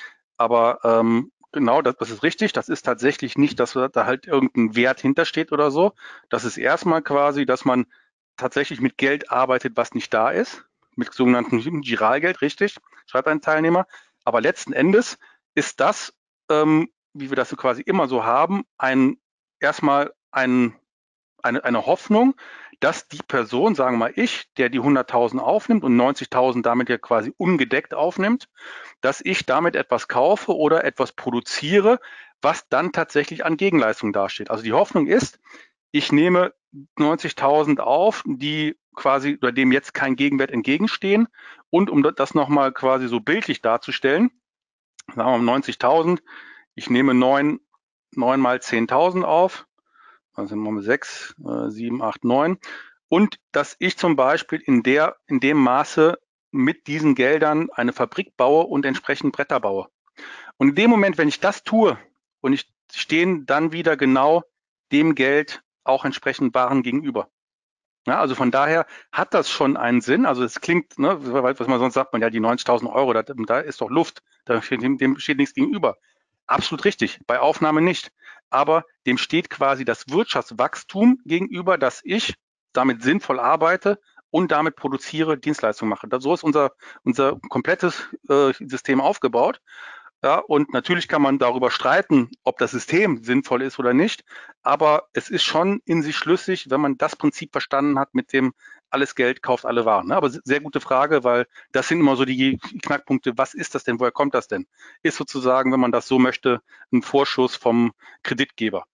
Aber ähm, genau, das, das ist richtig. Das ist tatsächlich nicht, dass da halt irgendein Wert hintersteht oder so. Das ist erstmal quasi, dass man tatsächlich mit Geld arbeitet, was nicht da ist. Mit sogenanntem Giralgeld, richtig, schreibt ein Teilnehmer. Aber letzten Endes ist das, ähm, wie wir das so quasi immer so haben, ein erstmal ein eine, eine Hoffnung, dass die Person, sagen wir mal ich, der die hunderttausend aufnimmt und neunzigtausend damit ja quasi ungedeckt aufnimmt, dass ich damit etwas kaufe oder etwas produziere, was dann tatsächlich an Gegenleistung dasteht. Also die Hoffnung ist, ich nehme neunzigtausend auf, die quasi oder dem jetzt kein Gegenwert entgegenstehen. Und um das nochmal quasi so bildlich darzustellen, sagen wir mal neunzigtausend, ich nehme neun, neun mal zehntausend auf, also machen wir sechs, sieben, acht, neun. Und dass ich zum Beispiel in, der, in dem Maße mit diesen Geldern eine Fabrik baue und entsprechend Bretter baue. Und in dem Moment, wenn ich das tue und ich stehen dann wieder genau dem Geld auch entsprechend Waren gegenüber. Ja, also von daher hat das schon einen Sinn. Also es klingt, ne, was man sonst sagt, man ja die neunzigtausend Euro, da, da ist doch Luft, da steht, dem, dem steht nichts gegenüber. Absolut richtig, bei Aufnahme nicht. Aber dem steht quasi das Wirtschaftswachstum gegenüber, dass ich damit sinnvoll arbeite und damit produziere, Dienstleistungen mache. So ist unser, unser komplettes äh, System aufgebaut. Ja, und natürlich kann man darüber streiten, ob das System sinnvoll ist oder nicht. Aber es ist schon in sich schlüssig, wenn man das Prinzip verstanden hat mit dem alles Geld kauft alle Waren. Aber sehr gute Frage, weil das sind immer so die Knackpunkte. Was ist das denn? Woher kommt das denn? Ist sozusagen, wenn man das so möchte, ein Vorschuss vom Kreditgeber.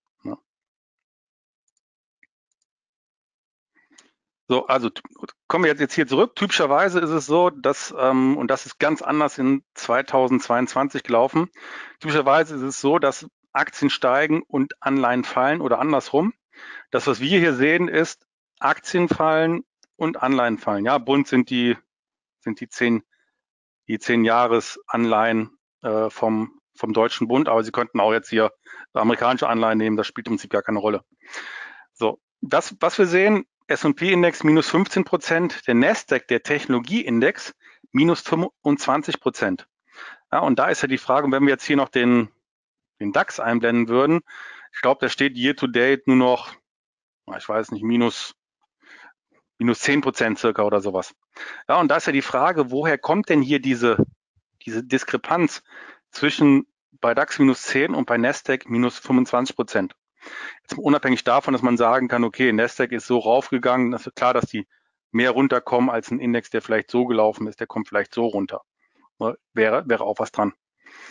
So, also kommen wir jetzt, jetzt hier zurück. Typischerweise ist es so, dass, ähm, und das ist ganz anders in zweitausendzweiundzwanzig gelaufen, typischerweise ist es so, dass Aktien steigen und Anleihen fallen oder andersrum. Das, was wir hier sehen, ist Aktien fallen und Anleihen fallen. Ja, bunt sind die, sind die zehn, die zehn Jahresanleihen äh, vom, vom Deutschen Bund, aber Sie könnten auch jetzt hier amerikanische Anleihen nehmen, das spielt im Prinzip gar keine Rolle. So, das, was wir sehen, S und P-Index minus fünfzehn Prozent, der Nasdaq, der Technologie-Index, minus fünfundzwanzig Prozent. Ja, und da ist ja die Frage, wenn wir jetzt hier noch den, den DAX einblenden würden, ich glaube, da steht year to date nur noch, ich weiß nicht, minus, minus zehn Prozent circa oder sowas. Ja, und da ist ja die Frage, woher kommt denn hier diese, diese Diskrepanz zwischen bei DAX minus zehn und bei Nasdaq minus fünfundzwanzig Prozent? Jetzt unabhängig davon, dass man sagen kann, okay, Nasdaq ist so raufgegangen, das ist klar, dass die mehr runterkommen als ein Index, der vielleicht so gelaufen ist, der kommt vielleicht so runter. Wäre, wäre auch was dran.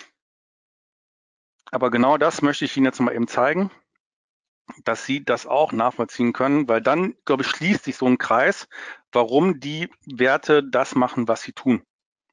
Aber genau das möchte ich Ihnen jetzt mal eben zeigen, dass Sie das auch nachvollziehen können, weil dann, glaube ich, schließt sich so ein Kreis, warum die Werte das machen, was sie tun.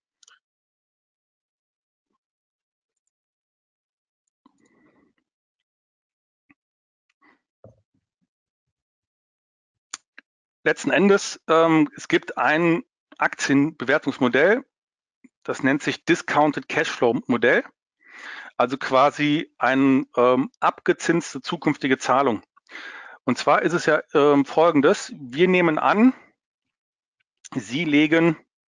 Letzten Endes, ähm, es gibt ein Aktienbewertungsmodell, das nennt sich Discounted Cashflow Modell, also quasi eine ähm, abgezinste zukünftige Zahlung. Und zwar ist es ja ähm, folgendes, wir nehmen an, Sie legen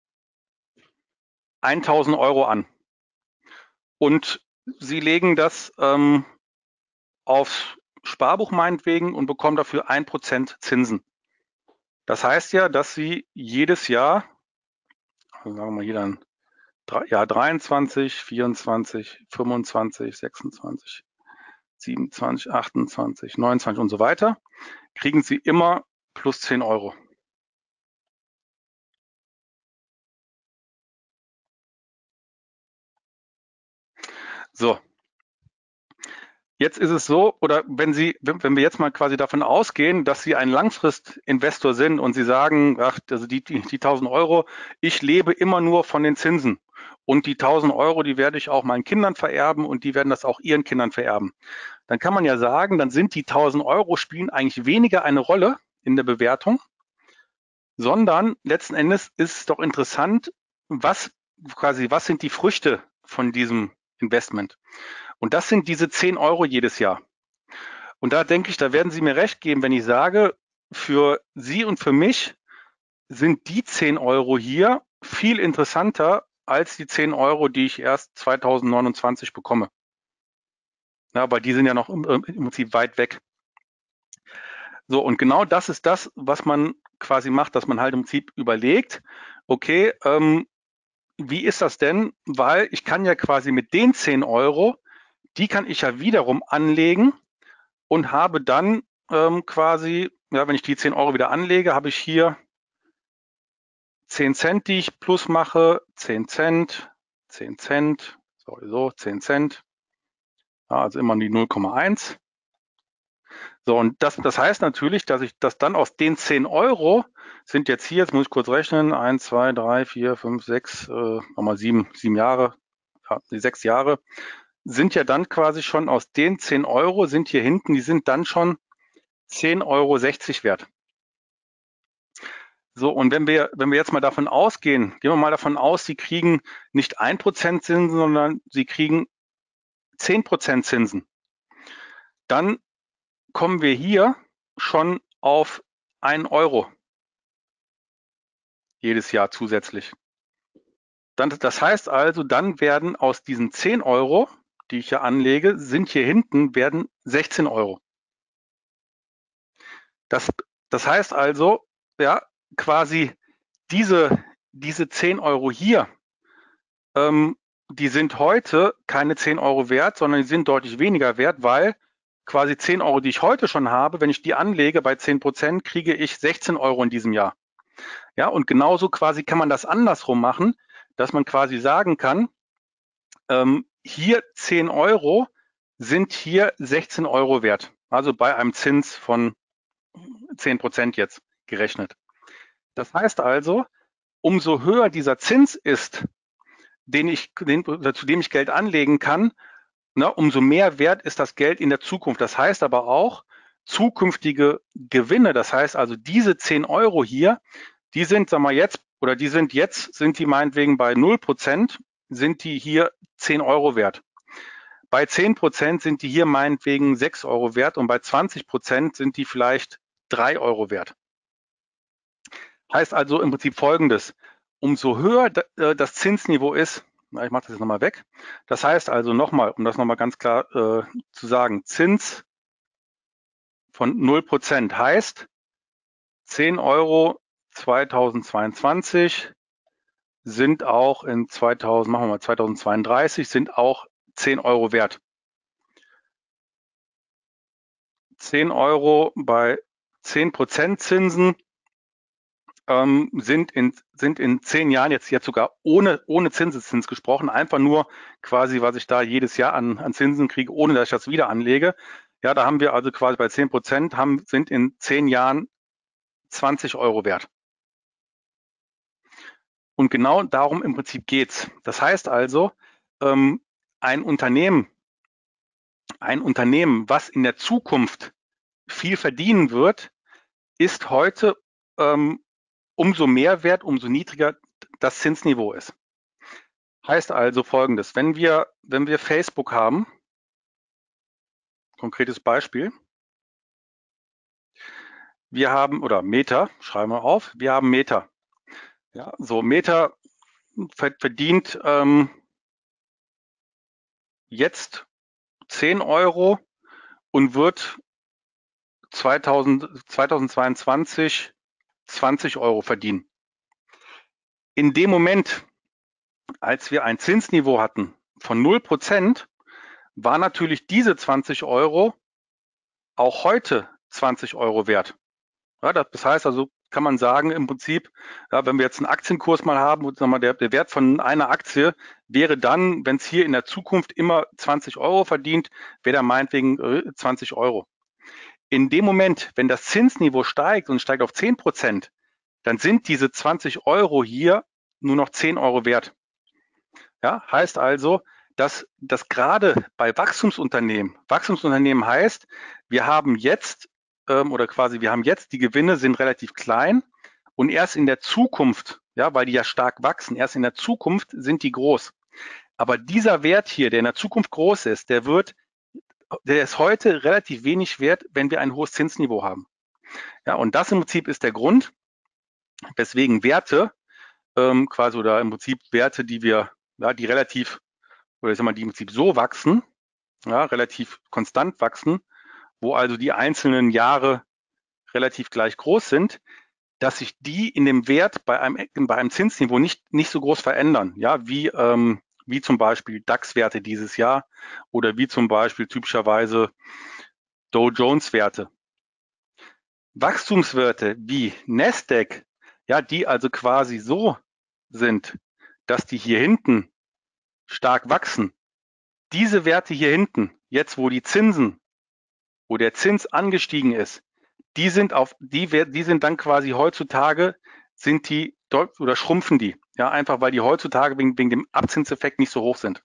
tausend Euro an und Sie legen das ähm, aufs Sparbuch meinetwegen und bekommen dafür ein Prozent Zinsen. Das heißt ja, dass Sie jedes Jahr, sagen wir mal hier dann, Jahr dreiundzwanzig, vierundzwanzig, fünfundzwanzig, sechsundzwanzig, siebenundzwanzig, achtundzwanzig, neunundzwanzig und so weiter, kriegen Sie immer plus zehn Euro. So, jetzt ist es so, oder wenn Sie, wenn wir jetzt mal quasi davon ausgehen, dass Sie ein Langfristinvestor sind und Sie sagen, ach, also die, die, die tausend Euro, ich lebe immer nur von den Zinsen. Und die tausend Euro, die werde ich auch meinen Kindern vererben und die werden das auch ihren Kindern vererben. Dann kann man ja sagen, dann sind die tausend Euro spielen eigentlich weniger eine Rolle in der Bewertung, sondern letzten Endes ist es doch interessant, was quasi, was sind die Früchte von diesem Investment? Und das sind diese zehn Euro jedes Jahr. Und da denke ich, da werden Sie mir recht geben, wenn ich sage, für Sie und für mich sind die zehn Euro hier viel interessanter als die zehn Euro, die ich erst zweitausendneunundzwanzig bekomme. Ja, weil die sind ja noch im, im Prinzip weit weg. So, und genau das ist das, was man quasi macht, dass man halt im Prinzip überlegt, okay, ähm, wie ist das denn? Weil ich kann ja quasi mit den zehn Euro, die kann ich ja wiederum anlegen und habe dann ähm, quasi, ja, wenn ich die zehn Euro wieder anlege, habe ich hier zehn Cent, die ich plus mache, zehn Cent, zehn Cent, sowieso zehn Cent, ja, also immer die null Komma eins. So, und das, das heißt natürlich, dass ich das dann aus den zehn Euro sind jetzt hier, jetzt muss ich kurz rechnen, eins, zwei, drei, vier, fünf, sechs, äh, nochmal sieben, sieben Jahre, ja, die sechs Jahre, sind ja dann quasi schon aus den zehn Euro, sind hier hinten, die sind dann schon zehn Euro sechzig wert. So, und wenn wir, wenn wir jetzt mal davon ausgehen, gehen wir mal davon aus, Sie kriegen nicht ein Prozent Zinsen, sondern Sie kriegen zehn Prozent Zinsen. Dann kommen wir hier schon auf einen Euro jedes Jahr zusätzlich. Dann, das heißt also, dann werden aus diesen zehn Euro, die ich hier anlege, sind hier hinten, werden sechzehn Euro. Das, das heißt also, ja, quasi diese, diese zehn Euro hier, ähm, die sind heute keine zehn Euro wert, sondern die sind deutlich weniger wert, weil quasi zehn Euro, die ich heute schon habe, wenn ich die anlege bei zehn Prozent, kriege ich sechzehn Euro in diesem Jahr. Ja, und genauso quasi kann man das andersrum machen, dass man quasi sagen kann, ähm, hier zehn Euro sind hier sechzehn Euro wert. Also bei einem Zins von zehn Prozent jetzt gerechnet. Das heißt also, umso höher dieser Zins ist, den ich, den, zu dem ich Geld anlegen kann, ne, umso mehr wert ist das Geld in der Zukunft. Das heißt aber auch, zukünftige Gewinne, das heißt also diese zehn Euro hier, die sind, sagen wir jetzt, oder die sind jetzt, sind die meinetwegen bei null Prozent, sind die hier zehn Euro wert. Bei zehn Prozent sind die hier meinetwegen sechs Euro wert und bei zwanzig Prozent sind die vielleicht drei Euro wert. Heißt also im Prinzip Folgendes: Umso höher das Zinsniveau ist, na, ich mache das jetzt nochmal weg. Das heißt also nochmal, um das nochmal ganz klar äh, zu sagen, Zins von null Prozent heißt zehn Euro zweitausendzweiundzwanzig sind auch in zweitausend, machen wir mal zweitausendzweiunddreißig, sind auch zehn Euro wert. zehn Euro bei zehn Prozent Zinsen ähm, sind, in, sind in zehn Jahren jetzt, jetzt sogar ohne, ohne Zinseszins gesprochen, einfach nur quasi, was ich da jedes Jahr an, an Zinsen kriege, ohne dass ich das wieder anlege. Ja, da haben wir also quasi bei zehn Prozent, haben, sind in zehn Jahren zwanzig Euro wert. Und genau darum im Prinzip geht's. Das heißt also, ähm, ein Unternehmen, ein Unternehmen, was in der Zukunft viel verdienen wird, ist heute ähm, umso mehr wert, umso niedriger das Zinsniveau ist. Heißt also Folgendes: Wenn wir, wenn wir Facebook haben, konkretes Beispiel, wir haben, oder Meta, schreiben wir auf, wir haben Meta. Ja, so Meta verdient ähm, jetzt zehn Euro und wird zweitausend, zweitausendzweiundzwanzig zwanzig Euro verdienen. In dem Moment, als wir ein Zinsniveau hatten von null Prozent, war natürlich diese zwanzig Euro auch heute zwanzig Euro wert. Ja, das heißt also, kann man sagen, im Prinzip, ja, wenn wir jetzt einen Aktienkurs mal haben, sagen wir, der, der Wert von einer Aktie wäre dann, wenn es hier in der Zukunft immer zwanzig Euro verdient, wäre da meinetwegen äh, zwanzig Euro. In dem Moment, wenn das Zinsniveau steigt und steigt auf zehn Prozent, dann sind diese zwanzig Euro hier nur noch zehn Euro wert. Ja, heißt also, dass, dass gerade bei Wachstumsunternehmen, Wachstumsunternehmen heißt, wir haben jetzt ähm, oder quasi wir haben jetzt, die Gewinne sind relativ klein und erst in der Zukunft, ja, weil die ja stark wachsen, erst in der Zukunft sind die groß. Aber dieser Wert hier, der in der Zukunft groß ist, der wird, der ist heute relativ wenig wert, wenn wir ein hohes Zinsniveau haben. Ja, und das im Prinzip ist der Grund, weswegen Werte ähm, quasi oder im Prinzip Werte, die wir, ja, die relativ, oder ich sag mal, die im Prinzip so wachsen, ja, relativ konstant wachsen, wo also die einzelnen Jahre relativ gleich groß sind, dass sich die in dem Wert bei einem, bei einem Zinsniveau nicht, nicht so groß verändern, ja, wie, ähm, wie zum Beispiel DAX-Werte dieses Jahr oder wie zum Beispiel typischerweise Dow Jones-Werte. Wachstumswerte wie Nasdaq, ja, die also quasi so sind, dass die hier hinten stark wachsen. Diese Werte hier hinten, jetzt wo die Zinsen, wo der Zins angestiegen ist, die sind auf, die, die sind dann quasi heutzutage, sind die oder schrumpfen die. Ja, einfach weil die heutzutage wegen, wegen dem Abzinseffekt nicht so hoch sind.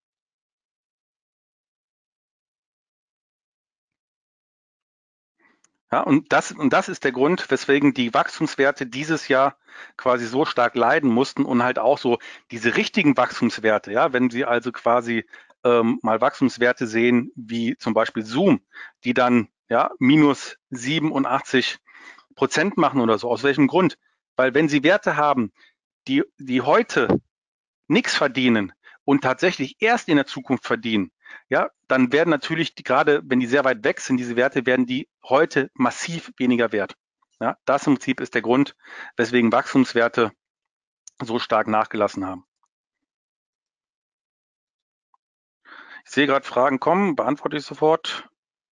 Ja, und das, und das ist der Grund, weswegen die Wachstumswerte dieses Jahr quasi so stark leiden mussten und halt auch so diese richtigen Wachstumswerte, ja, wenn Sie also quasi ähm, mal Wachstumswerte sehen, wie zum Beispiel Zoom, die dann ja minus siebenundachtzig Prozent machen oder so. Aus welchem Grund? Weil wenn Sie Werte haben, die, die heute nichts verdienen und tatsächlich erst in der Zukunft verdienen, ja, dann werden natürlich, die, gerade wenn die sehr weit weg sind, diese Werte, werden die heute massiv weniger wert. Ja, das im Prinzip ist der Grund, weswegen Wachstumswerte so stark nachgelassen haben. Ich sehe gerade Fragen kommen, beantworte ich sofort.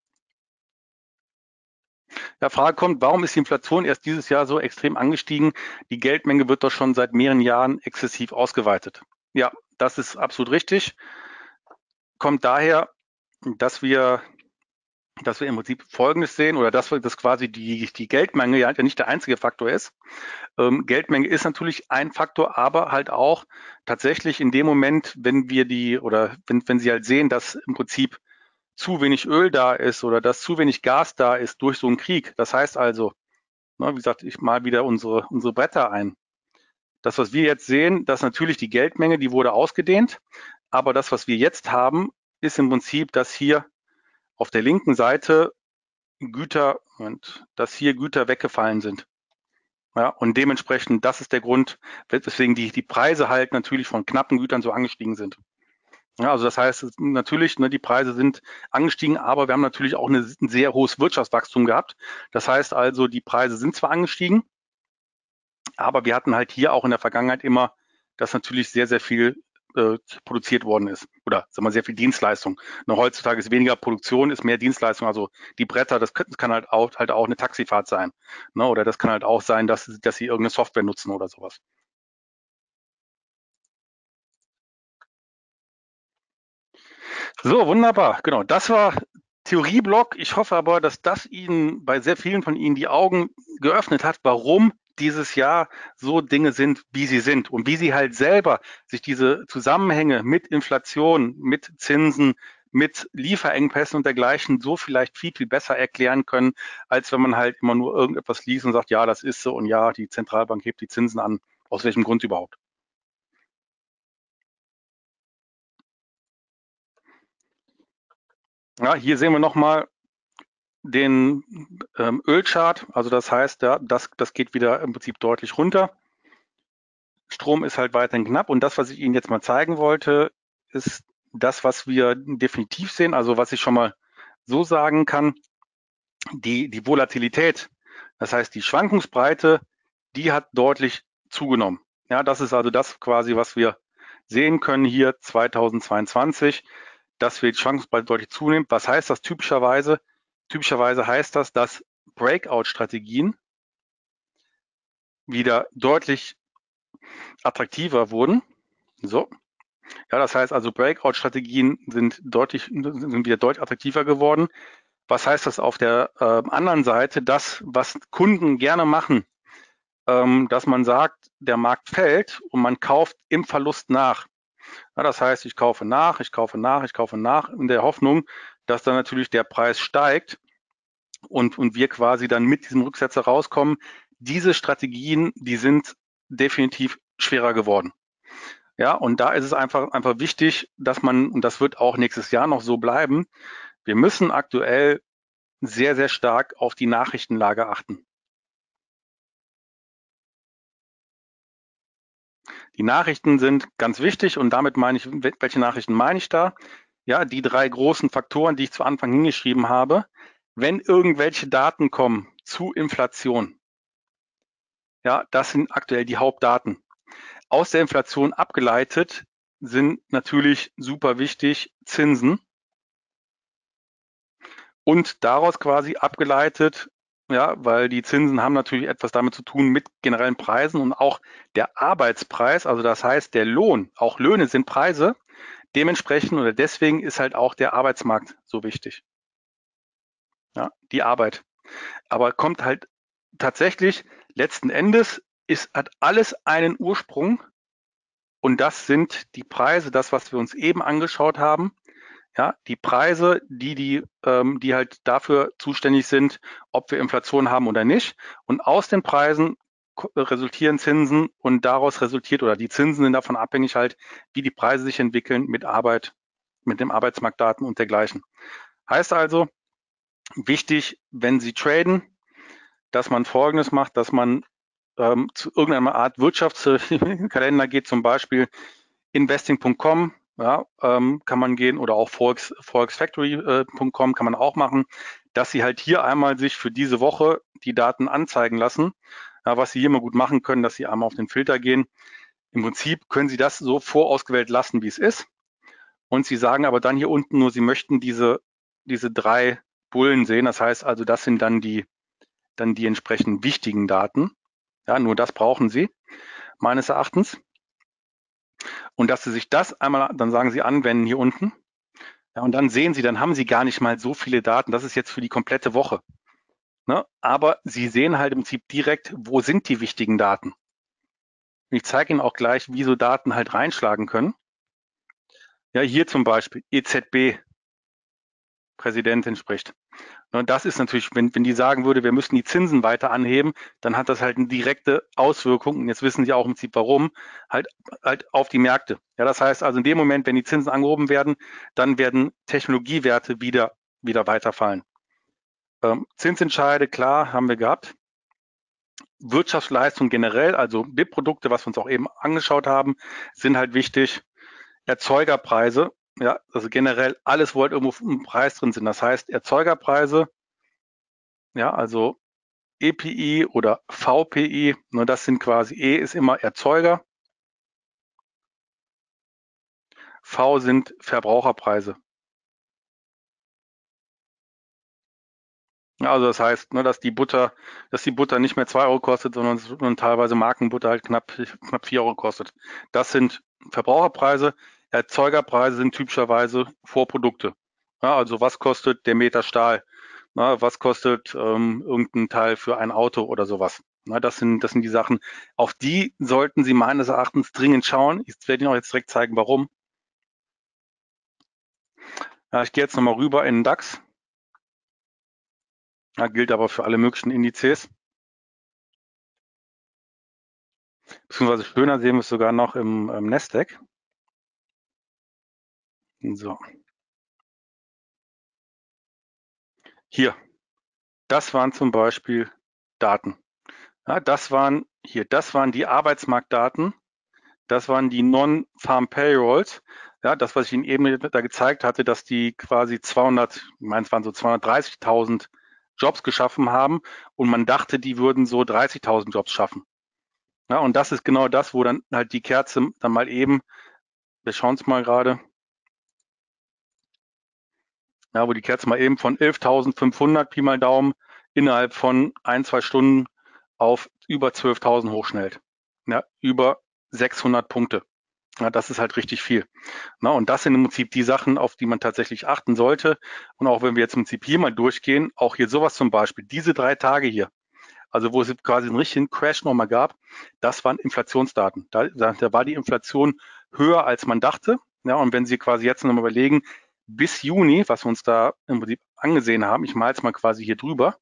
Ja, Frage kommt, warum ist die Inflation erst dieses Jahr so extrem angestiegen? Die Geldmenge wird doch schon seit mehreren Jahren exzessiv ausgeweitet. Ja, das ist absolut richtig. Kommt daher, dass wir, dass wir im Prinzip Folgendes sehen oder dass wir, dass quasi die, die Geldmenge ja nicht der einzige Faktor ist. Ähm, Geldmenge ist natürlich ein Faktor, aber halt auch tatsächlich in dem Moment, wenn wir die oder wenn, wenn Sie halt sehen, dass im Prinzip zu wenig Öl da ist oder dass zu wenig Gas da ist durch so einen Krieg. Das heißt also, ne, wie gesagt, ich mal wieder unsere, unsere Bretter ein. Das, was wir jetzt sehen, dass natürlich die Geldmenge, die wurde ausgedehnt, aber das, was wir jetzt haben, ist im Prinzip, dass hier auf der linken Seite Güter und dass hier Güter weggefallen sind. Ja, und dementsprechend, das ist der Grund, weswegen die, die Preise halt natürlich von knappen Gütern so angestiegen sind. Ja, also das heißt natürlich, ne, die Preise sind angestiegen, aber wir haben natürlich auch eine, ein sehr hohes Wirtschaftswachstum gehabt. Das heißt also, die Preise sind zwar angestiegen, aber wir hatten halt hier auch in der Vergangenheit immer, dass natürlich sehr, sehr viel äh, produziert worden ist. Oder sagen wir sehr viel Dienstleistung. Ne, heutzutage ist weniger Produktion, ist mehr Dienstleistung. Also die Bretter, das kann, das kann halt, auch, halt auch eine Taxifahrt sein. Ne, oder das kann halt auch sein, dass, dass sie irgendeine Software nutzen oder sowas. So, wunderbar. Genau, das war Theorieblock. Ich hoffe aber, dass das Ihnen bei sehr vielen von Ihnen die Augen geöffnet hat, warum dieses Jahr so Dinge sind, wie sie sind und wie sie halt selber sich diese Zusammenhänge mit Inflation, mit Zinsen, mit Lieferengpässen und dergleichen so vielleicht viel, viel besser erklären können, als wenn man halt immer nur irgendetwas liest und sagt, ja, das ist so und ja, die Zentralbank hebt die Zinsen an. Aus welchem Grund überhaupt? Ja, hier sehen wir nochmal den ähm, Ölchart. Also das heißt, ja, das, das geht wieder im Prinzip deutlich runter. Strom ist halt weiterhin knapp. Und das, was ich Ihnen jetzt mal zeigen wollte, ist das, was wir definitiv sehen. Also was ich schon mal so sagen kann, die, die Volatilität, das heißt die Schwankungsbreite, die hat deutlich zugenommen. Ja, das ist also das quasi, was wir sehen können hier zweitausendzweiundzwanzig, dass wir die Schwankungsbreite deutlich zunehmen. Was heißt das typischerweise? Typischerweise heißt das, dass Breakout-Strategien wieder deutlich attraktiver wurden. So. Ja, das heißt also, Breakout-Strategien sind deutlich, sind wieder deutlich attraktiver geworden. Was heißt das auf der äh, anderen Seite? Das, was Kunden gerne machen, ähm, dass man sagt, der Markt fällt und man kauft im Verlust nach. Ja, das heißt, ich kaufe nach, ich kaufe nach, ich kaufe nach, in der Hoffnung, dass dann natürlich der Preis steigt und, und wir quasi dann mit diesem Rücksetzer rauskommen. Diese Strategien, die sind definitiv schwerer geworden. Ja, und da ist es einfach, einfach wichtig, dass man, und das wird auch nächstes Jahr noch so bleiben, wir müssen aktuell sehr, sehr stark auf die Nachrichtenlage achten. Die Nachrichten sind ganz wichtig und damit meine ich, welche Nachrichten meine ich da? Ja, die drei großen Faktoren, die ich zu Anfang hingeschrieben habe. Wenn irgendwelche Daten kommen zu Inflation, ja, das sind aktuell die Hauptdaten. Aus der Inflation abgeleitet sind natürlich super wichtig Zinsen und daraus quasi abgeleitet, ja, weil die Zinsen haben natürlich etwas damit zu tun mit generellen Preisen und auch der Arbeitspreis, also das heißt der Lohn, auch Löhne sind Preise, dementsprechend oder deswegen ist halt auch der Arbeitsmarkt so wichtig, ja, die Arbeit. Aber kommt halt tatsächlich letzten Endes ist, hat alles einen Ursprung und das sind die Preise, das, was wir uns eben angeschaut haben. Ja, die Preise, die, die, ähm, die halt dafür zuständig sind, ob wir Inflation haben oder nicht. Und aus den Preisen resultieren Zinsen und daraus resultiert oder die Zinsen sind davon abhängig halt, wie die Preise sich entwickeln mit Arbeit, mit dem Arbeitsmarktdaten und dergleichen. Heißt also, wichtig, wenn Sie traden, dass man Folgendes macht, dass man ähm, zu irgendeiner Art Wirtschaftskalender geht, zum Beispiel investing punkt com, ja, ähm, kann man gehen oder auch forex, forexfactory punkt com kann man auch machen, dass Sie halt hier einmal sich für diese Woche die Daten anzeigen lassen. Ja, was Sie hier mal gut machen können, dass Sie einmal auf den Filter gehen. Im Prinzip können Sie das so vorausgewählt lassen, wie es ist. Und Sie sagen aber dann hier unten nur, Sie möchten diese, diese drei Bullen sehen. Das heißt also, das sind dann die, dann die entsprechend wichtigen Daten. Ja, nur das brauchen Sie meines Erachtens. Und dass Sie sich das einmal, dann sagen Sie anwenden hier unten. Ja, und dann sehen Sie, dann haben Sie gar nicht mal so viele Daten. Das ist jetzt für die komplette Woche. Ne? Aber Sie sehen halt im Prinzip direkt, wo sind die wichtigen Daten. Ich zeige Ihnen auch gleich, wie so Daten halt reinschlagen können. Ja, hier zum Beispiel E Z B-Präsidentin spricht. Und das ist natürlich, wenn, wenn die sagen würde, wir müssen die Zinsen weiter anheben, dann hat das halt eine direkte Auswirkung. Und jetzt wissen Sie auch im Prinzip warum, halt, halt auf die Märkte. Ja, das heißt also in dem Moment, wenn die Zinsen angehoben werden, dann werden Technologiewerte wieder, wieder weiterfallen. Ähm, Zinsentscheide, klar, haben wir gehabt. Wirtschaftsleistung generell, also B I P-Produkte, was wir uns auch eben angeschaut haben, sind halt wichtig. Erzeugerpreise, ja, also generell alles, wo halt irgendwo ein Preis drin sind. Das heißt, Erzeugerpreise, ja, also E P I oder V P I, ne, das sind quasi, E ist immer Erzeuger, V sind Verbraucherpreise. Ja, also das heißt, ne, dass die Butter, dass die Butter nicht mehr zwei Euro kostet, sondern, sondern teilweise Markenbutter halt knapp, knapp vier Euro kostet. Das sind Verbraucherpreise. Erzeugerpreise sind typischerweise Vorprodukte. Ja, also was kostet der Meter Stahl? Na, was kostet ähm, irgendein Teil für ein Auto oder sowas? Na, das sind, das sind die Sachen, auf die sollten Sie meines Erachtens dringend schauen. Ich werde Ihnen auch jetzt direkt zeigen, warum. Ja, ich gehe jetzt nochmal rüber in den DAX. Ja, gilt aber für alle möglichen Indizes. Beziehungsweise schöner sehen wir es sogar noch im, im Nasdaq. So. Hier, das waren zum Beispiel Daten. Ja, das waren hier, das waren die Arbeitsmarktdaten. Das waren die Non-Farm Payrolls. Ja, das, was ich Ihnen eben da gezeigt hatte, dass die quasi zweihundert, ich meine, es waren so zweihundertdreißigtausend Jobs geschaffen haben und man dachte, die würden so dreißigtausend Jobs schaffen. Ja, und das ist genau das, wo dann halt die Kerze dann mal eben, wir schauen es mal gerade, ja, wo die Kerze mal eben von elftausendfünfhundert Pi mal Daumen innerhalb von ein, zwei Stunden auf über zwölftausend hochschnellt. Ja, über sechshundert Punkte. Ja, das ist halt richtig viel. Na, und das sind im Prinzip die Sachen, auf die man tatsächlich achten sollte. Und auch wenn wir jetzt im Prinzip hier mal durchgehen, auch hier sowas zum Beispiel, diese drei Tage hier, also wo es quasi einen richtigen Crash nochmal gab, das waren Inflationsdaten. Da, da, da war die Inflation höher, als man dachte. Ja, und wenn Sie quasi jetzt nochmal überlegen, bis Juni, was wir uns da im Prinzip angesehen haben, ich male es mal quasi hier drüber,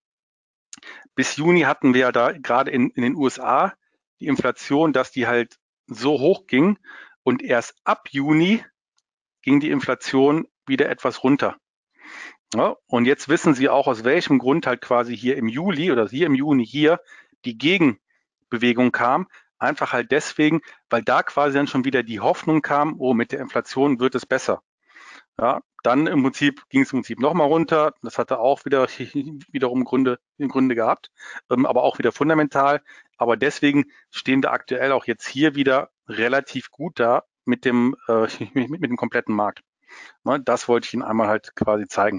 bis Juni hatten wir ja da gerade in, in den U S A die Inflation, dass die halt so hoch ging und erst ab Juni ging die Inflation wieder etwas runter. Ja, und jetzt wissen Sie auch, aus welchem Grund halt quasi hier im Juli oder hier im Juni hier die Gegenbewegung kam. Einfach halt deswegen, weil da quasi dann schon wieder die Hoffnung kam, oh, mit der Inflation wird es besser. Ja, dann im Prinzip ging es im Prinzip nochmal runter. Das hatte auch wieder wiederum Gründe, Gründe gehabt, ähm, aber auch wieder fundamental. Aber deswegen stehen wir aktuell auch jetzt hier wieder relativ gut da mit dem, äh, mit, mit dem kompletten Markt. Ne, das wollte ich Ihnen einmal halt quasi zeigen.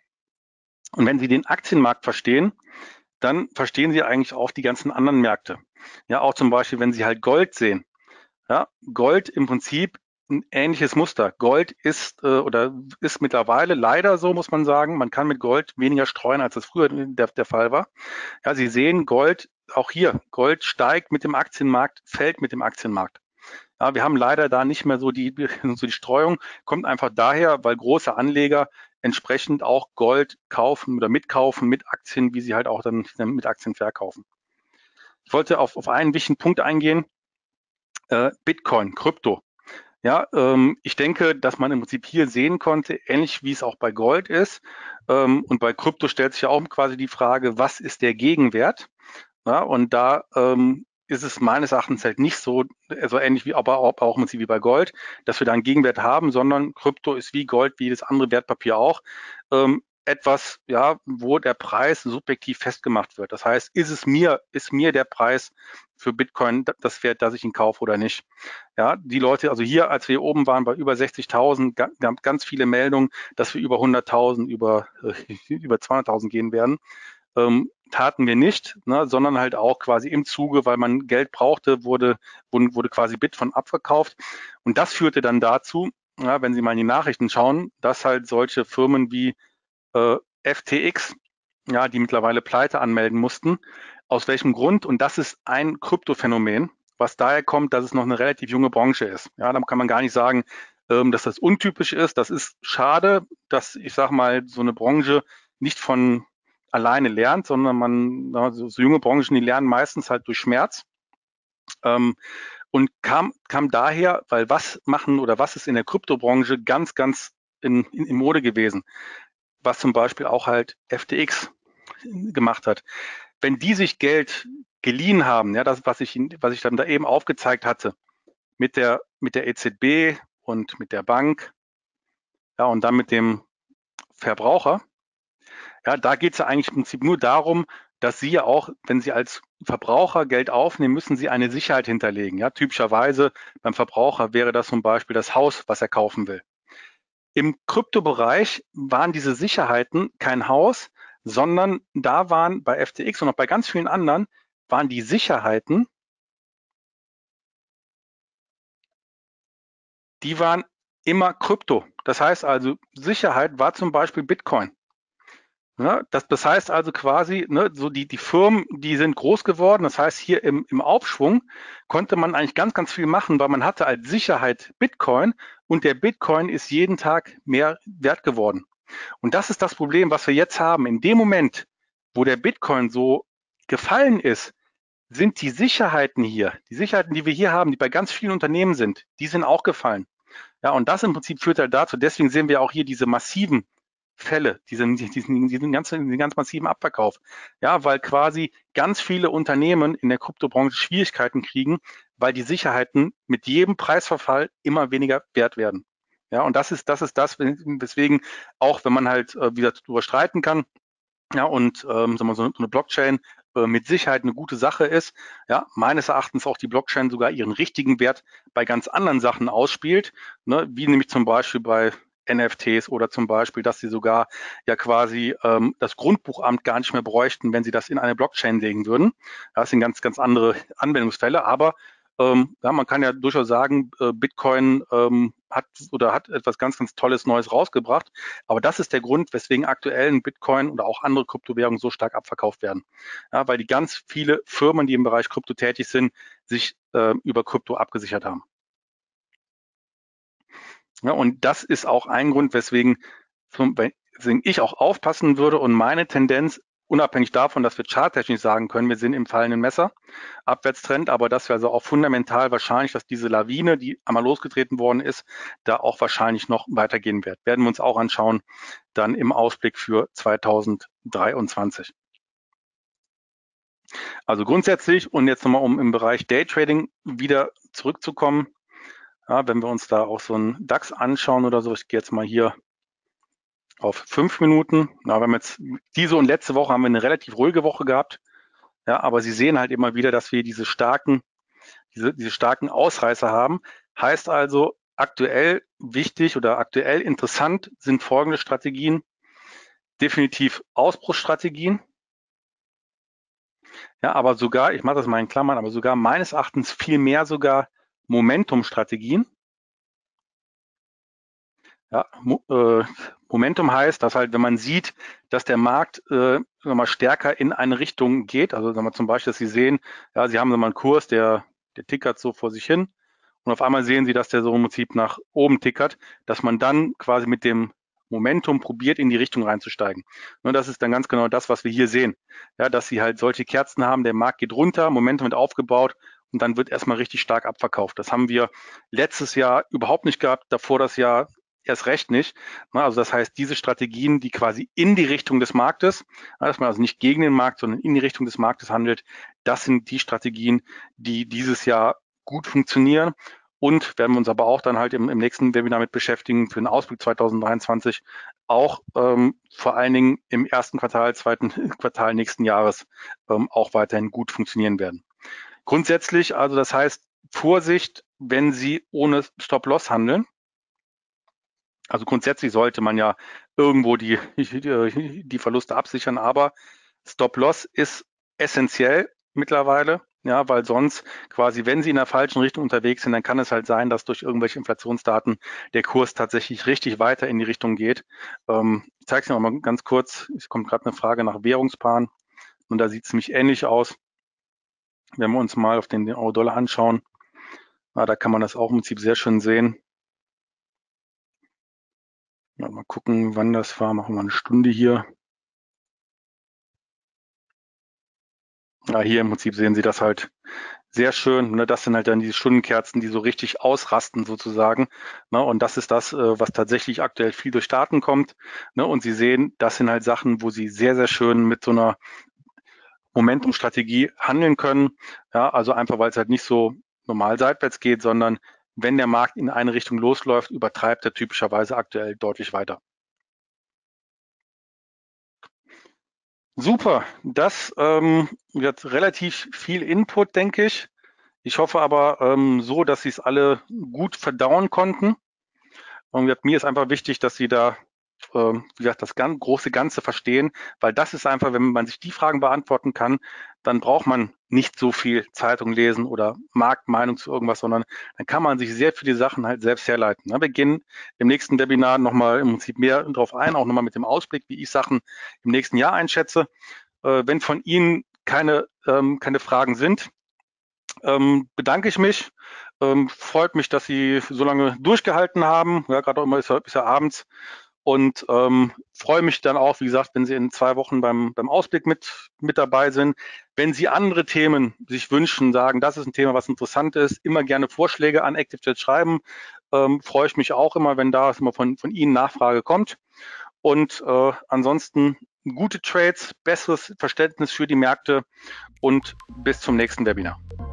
Und wenn Sie den Aktienmarkt verstehen, dann verstehen Sie eigentlich auch die ganzen anderen Märkte. Ja, auch zum Beispiel, wenn Sie halt Gold sehen. Ja, Gold im Prinzip ein ähnliches Muster. Gold ist äh, oder ist mittlerweile leider so, muss man sagen, man kann mit Gold weniger streuen, als das früher der, der Fall war. Ja, Sie sehen Gold, auch hier, Gold steigt mit dem Aktienmarkt, fällt mit dem Aktienmarkt. Ja, wir haben leider da nicht mehr so die, so die Streuung, kommt einfach daher, weil große Anleger entsprechend auch Gold kaufen oder mitkaufen mit Aktien, wie sie halt auch dann mit Aktien verkaufen. Ich wollte auf, auf einen wichtigen Punkt eingehen, äh, Bitcoin, Krypto. Ja, ähm, ich denke, dass man im Prinzip hier sehen konnte, ähnlich wie es auch bei Gold ist. Ähm, und bei Krypto stellt sich ja auch quasi die Frage, was ist der Gegenwert? Ja, und da ähm, ist es meines Erachtens halt nicht so, also ähnlich wie aber auch, auch im Prinzip wie bei Gold, dass wir da einen Gegenwert haben, sondern Krypto ist wie Gold, wie jedes andere Wertpapier auch, ähm, etwas, ja, wo der Preis subjektiv festgemacht wird. Das heißt, ist es mir, ist mir der Preis für Bitcoin das wert, dass ich ihn kaufe oder nicht? Ja, die Leute, also hier, als wir hier oben waren bei über sechzigtausend, gab ganz viele Meldungen, dass wir über hunderttausend, über, äh, über zweihunderttausend gehen werden. Ähm, taten wir nicht, ne, sondern halt auch quasi im Zuge, weil man Geld brauchte, wurde, wurde, wurde quasi Bitcoin abverkauft. Und das führte dann dazu, ja, wenn Sie mal in die Nachrichten schauen, dass halt solche Firmen wie äh, F T X, ja, die mittlerweile Pleite anmelden mussten. Aus welchem Grund? Und das ist ein Kryptophänomen, was daher kommt, dass es noch eine relativ junge Branche ist. Ja, da kann man gar nicht sagen, ähm, dass das untypisch ist. Das ist schade, dass, ich sage mal, so eine Branche nicht von alleine lernt, sondern man, also so junge Branchen, die lernen meistens halt durch Schmerz. Ähm, und kam, kam daher, weil was machen oder was ist in der Kryptobranche ganz, ganz in, in, in Mode gewesen? was zum Beispiel auch halt F T X gemacht hat. Wenn die sich Geld geliehen haben, ja, das, was ich, was ich dann da eben aufgezeigt hatte, mit der, mit der E Z B und mit der Bank, ja, und dann mit dem Verbraucher, ja, da geht es ja eigentlich im Prinzip nur darum, dass Sie ja auch, wenn Sie als Verbraucher Geld aufnehmen, müssen Sie eine Sicherheit hinterlegen. Ja, typischerweise beim Verbraucher wäre das zum Beispiel das Haus, was er kaufen will. Im Kryptobereich waren diese Sicherheiten kein Haus, sondern da waren bei F T X und auch bei ganz vielen anderen, waren die Sicherheiten, die waren immer Krypto. Das heißt also, Sicherheit war zum Beispiel Bitcoin. Ja, das, das heißt also quasi, ne, so die, die Firmen, die sind groß geworden. Das heißt, hier im, im Aufschwung konnte man eigentlich ganz, ganz viel machen, weil man hatte als Sicherheit Bitcoin und der Bitcoin ist jeden Tag mehr wert geworden. Und das ist das Problem, was wir jetzt haben. In dem Moment, wo der Bitcoin so gefallen ist, sind die Sicherheiten hier, die Sicherheiten, die wir hier haben, die bei ganz vielen Unternehmen sind, die sind auch gefallen. Ja, und das im Prinzip führt halt dazu, deswegen sehen wir auch hier diese massiven Fälle, diesen, diesen, diesen, ganz, diesen ganz massiven Abverkauf. Ja, weil quasi ganz viele Unternehmen in der Kryptobranche Schwierigkeiten kriegen, weil die Sicherheiten mit jedem Preisverfall immer weniger wert werden. Ja, und das ist, das ist das, weswegen auch, wenn man halt äh, wieder darüber streiten kann, ja, und ähm, sagen wir, so eine Blockchain äh, mit Sicherheit eine gute Sache ist, ja, meines Erachtens auch die Blockchain sogar ihren richtigen Wert bei ganz anderen Sachen ausspielt, ne, wie nämlich zum Beispiel bei N F Ts oder zum Beispiel, dass sie sogar ja quasi ähm, das Grundbuchamt gar nicht mehr bräuchten, wenn sie das in eine Blockchain legen würden. Das sind ganz, ganz andere Anwendungsfälle, aber ähm, ja, man kann ja durchaus sagen, äh, Bitcoin ähm, hat oder hat etwas ganz, ganz Tolles Neues rausgebracht. Aber das ist der Grund, weswegen aktuell ein Bitcoin oder auch andere Kryptowährungen so stark abverkauft werden. Ja, weil die ganz viele Firmen, die im Bereich Krypto tätig sind, sich äh, über Krypto abgesichert haben. Ja, und das ist auch ein Grund, weswegen, zum, weswegen ich auch aufpassen würde und meine Tendenz, unabhängig davon, dass wir charttechnisch sagen können, wir sind im fallenden Messer, Abwärtstrend, aber dass wir also auch fundamental wahrscheinlich, dass diese Lawine, die einmal losgetreten worden ist, da auch wahrscheinlich noch weitergehen wird. Werden wir uns auch anschauen, dann im Ausblick für zweitausenddreiundzwanzig. Also grundsätzlich, und jetzt nochmal, um im Bereich Daytrading wieder zurückzukommen, ja, wenn wir uns da auch so einen DAX anschauen oder so, ich gehe jetzt mal hier auf fünf Minuten. Na, wir haben jetzt diese und letzte Woche haben wir eine relativ ruhige Woche gehabt. Ja, aber Sie sehen halt immer wieder, dass wir diese starken, diese, diese starken Ausreißer haben. Heißt also, aktuell wichtig oder aktuell interessant sind folgende Strategien. Definitiv Ausbruchsstrategien. Ja, aber sogar, ich mache das mal in Klammern, aber sogar meines Erachtens viel mehr sogar Momentum-Strategien. Ja, äh, Momentum heißt, dass halt, wenn man sieht, dass der Markt äh, mal stärker in eine Richtung geht, also sagen wir zum Beispiel, dass Sie sehen, ja, Sie haben so mal einen Kurs, der, der tickert so vor sich hin und auf einmal sehen Sie, dass der so im Prinzip nach oben tickert, dass man dann quasi mit dem Momentum probiert, in die Richtung reinzusteigen. Und das ist dann ganz genau das, was wir hier sehen. Ja, dass Sie halt solche Kerzen haben, der Markt geht runter, Momentum wird aufgebaut und dann wird erstmal richtig stark abverkauft. Das haben wir letztes Jahr überhaupt nicht gehabt, davor das Jahr erst recht nicht. Also das heißt, diese Strategien, die quasi in die Richtung des Marktes, dass man also nicht gegen den Markt, sondern in die Richtung des Marktes handelt, das sind die Strategien, die dieses Jahr gut funktionieren. Und werden wir uns aber auch dann halt im, im nächsten Webinar mit beschäftigen für den Ausblick zweitausenddreiundzwanzig, auch ähm, vor allen Dingen im ersten Quartal, zweiten Quartal nächsten Jahres ähm, auch weiterhin gut funktionieren werden. Grundsätzlich, also das heißt, Vorsicht, wenn Sie ohne Stop-Loss handeln. Also grundsätzlich sollte man ja irgendwo die, die, die Verluste absichern, aber Stop-Loss ist essentiell mittlerweile, ja, weil sonst quasi, wenn Sie in der falschen Richtung unterwegs sind, dann kann es halt sein, dass durch irgendwelche Inflationsdaten der Kurs tatsächlich richtig weiter in die Richtung geht. Ähm, ich zeige es Ihnen mal ganz kurz. Es kommt gerade eine Frage nach Währungspaaren und da sieht es nämlich ähnlich aus. Wenn wir uns mal auf den, den Euro-Dollar anschauen, ja, da kann man das auch im Prinzip sehr schön sehen. Ja, mal gucken, wann das war. Machen wir eine Stunde hier. Ja, hier im Prinzip sehen Sie das halt sehr schön. Ne? Das sind halt dann die Stundenkerzen, die so richtig ausrasten sozusagen. Ne? Und das ist das, äh, was tatsächlich aktuell viel durch Daten kommt. Ne? Und Sie sehen, das sind halt Sachen, wo Sie sehr, sehr schön mit so einer Momentum-Strategie handeln können. Ja, also einfach, weil es halt nicht so normal seitwärts geht, sondern wenn der Markt in eine Richtung losläuft, übertreibt er typischerweise aktuell deutlich weiter. Super, das ähm, wird relativ viel Input, denke ich. Ich hoffe aber ähm, so, dass Sie es alle gut verdauen konnten. Und mir ist einfach wichtig, dass Sie da ähm, wie gesagt, das ganz große Ganze verstehen, weil das ist einfach, wenn man sich die Fragen beantworten kann, dann braucht man nicht so viel Zeitung lesen oder Marktmeinung zu irgendwas, sondern dann kann man sich sehr viele Sachen halt selbst herleiten. Wir gehen im nächsten Webinar nochmal im Prinzip mehr darauf ein, auch nochmal mit dem Ausblick, wie ich Sachen im nächsten Jahr einschätze. Wenn von Ihnen keine, ähm, keine Fragen sind, ähm, bedanke ich mich. Ähm, freut mich, dass Sie so lange durchgehalten haben. Ja, gerade auch immer ist ja, ist ja abends. Und ähm, freue mich dann auch, wie gesagt, wenn Sie in zwei Wochen beim, beim Ausblick mit, mit dabei sind. Wenn Sie andere Themen sich wünschen, sagen, das ist ein Thema, was interessant ist, immer gerne Vorschläge an ActiveJet schreiben. Ähm, freue ich mich auch immer, wenn da immer von, von Ihnen Nachfrage kommt. Und äh, ansonsten gute Trades, besseres Verständnis für die Märkte und bis zum nächsten Webinar.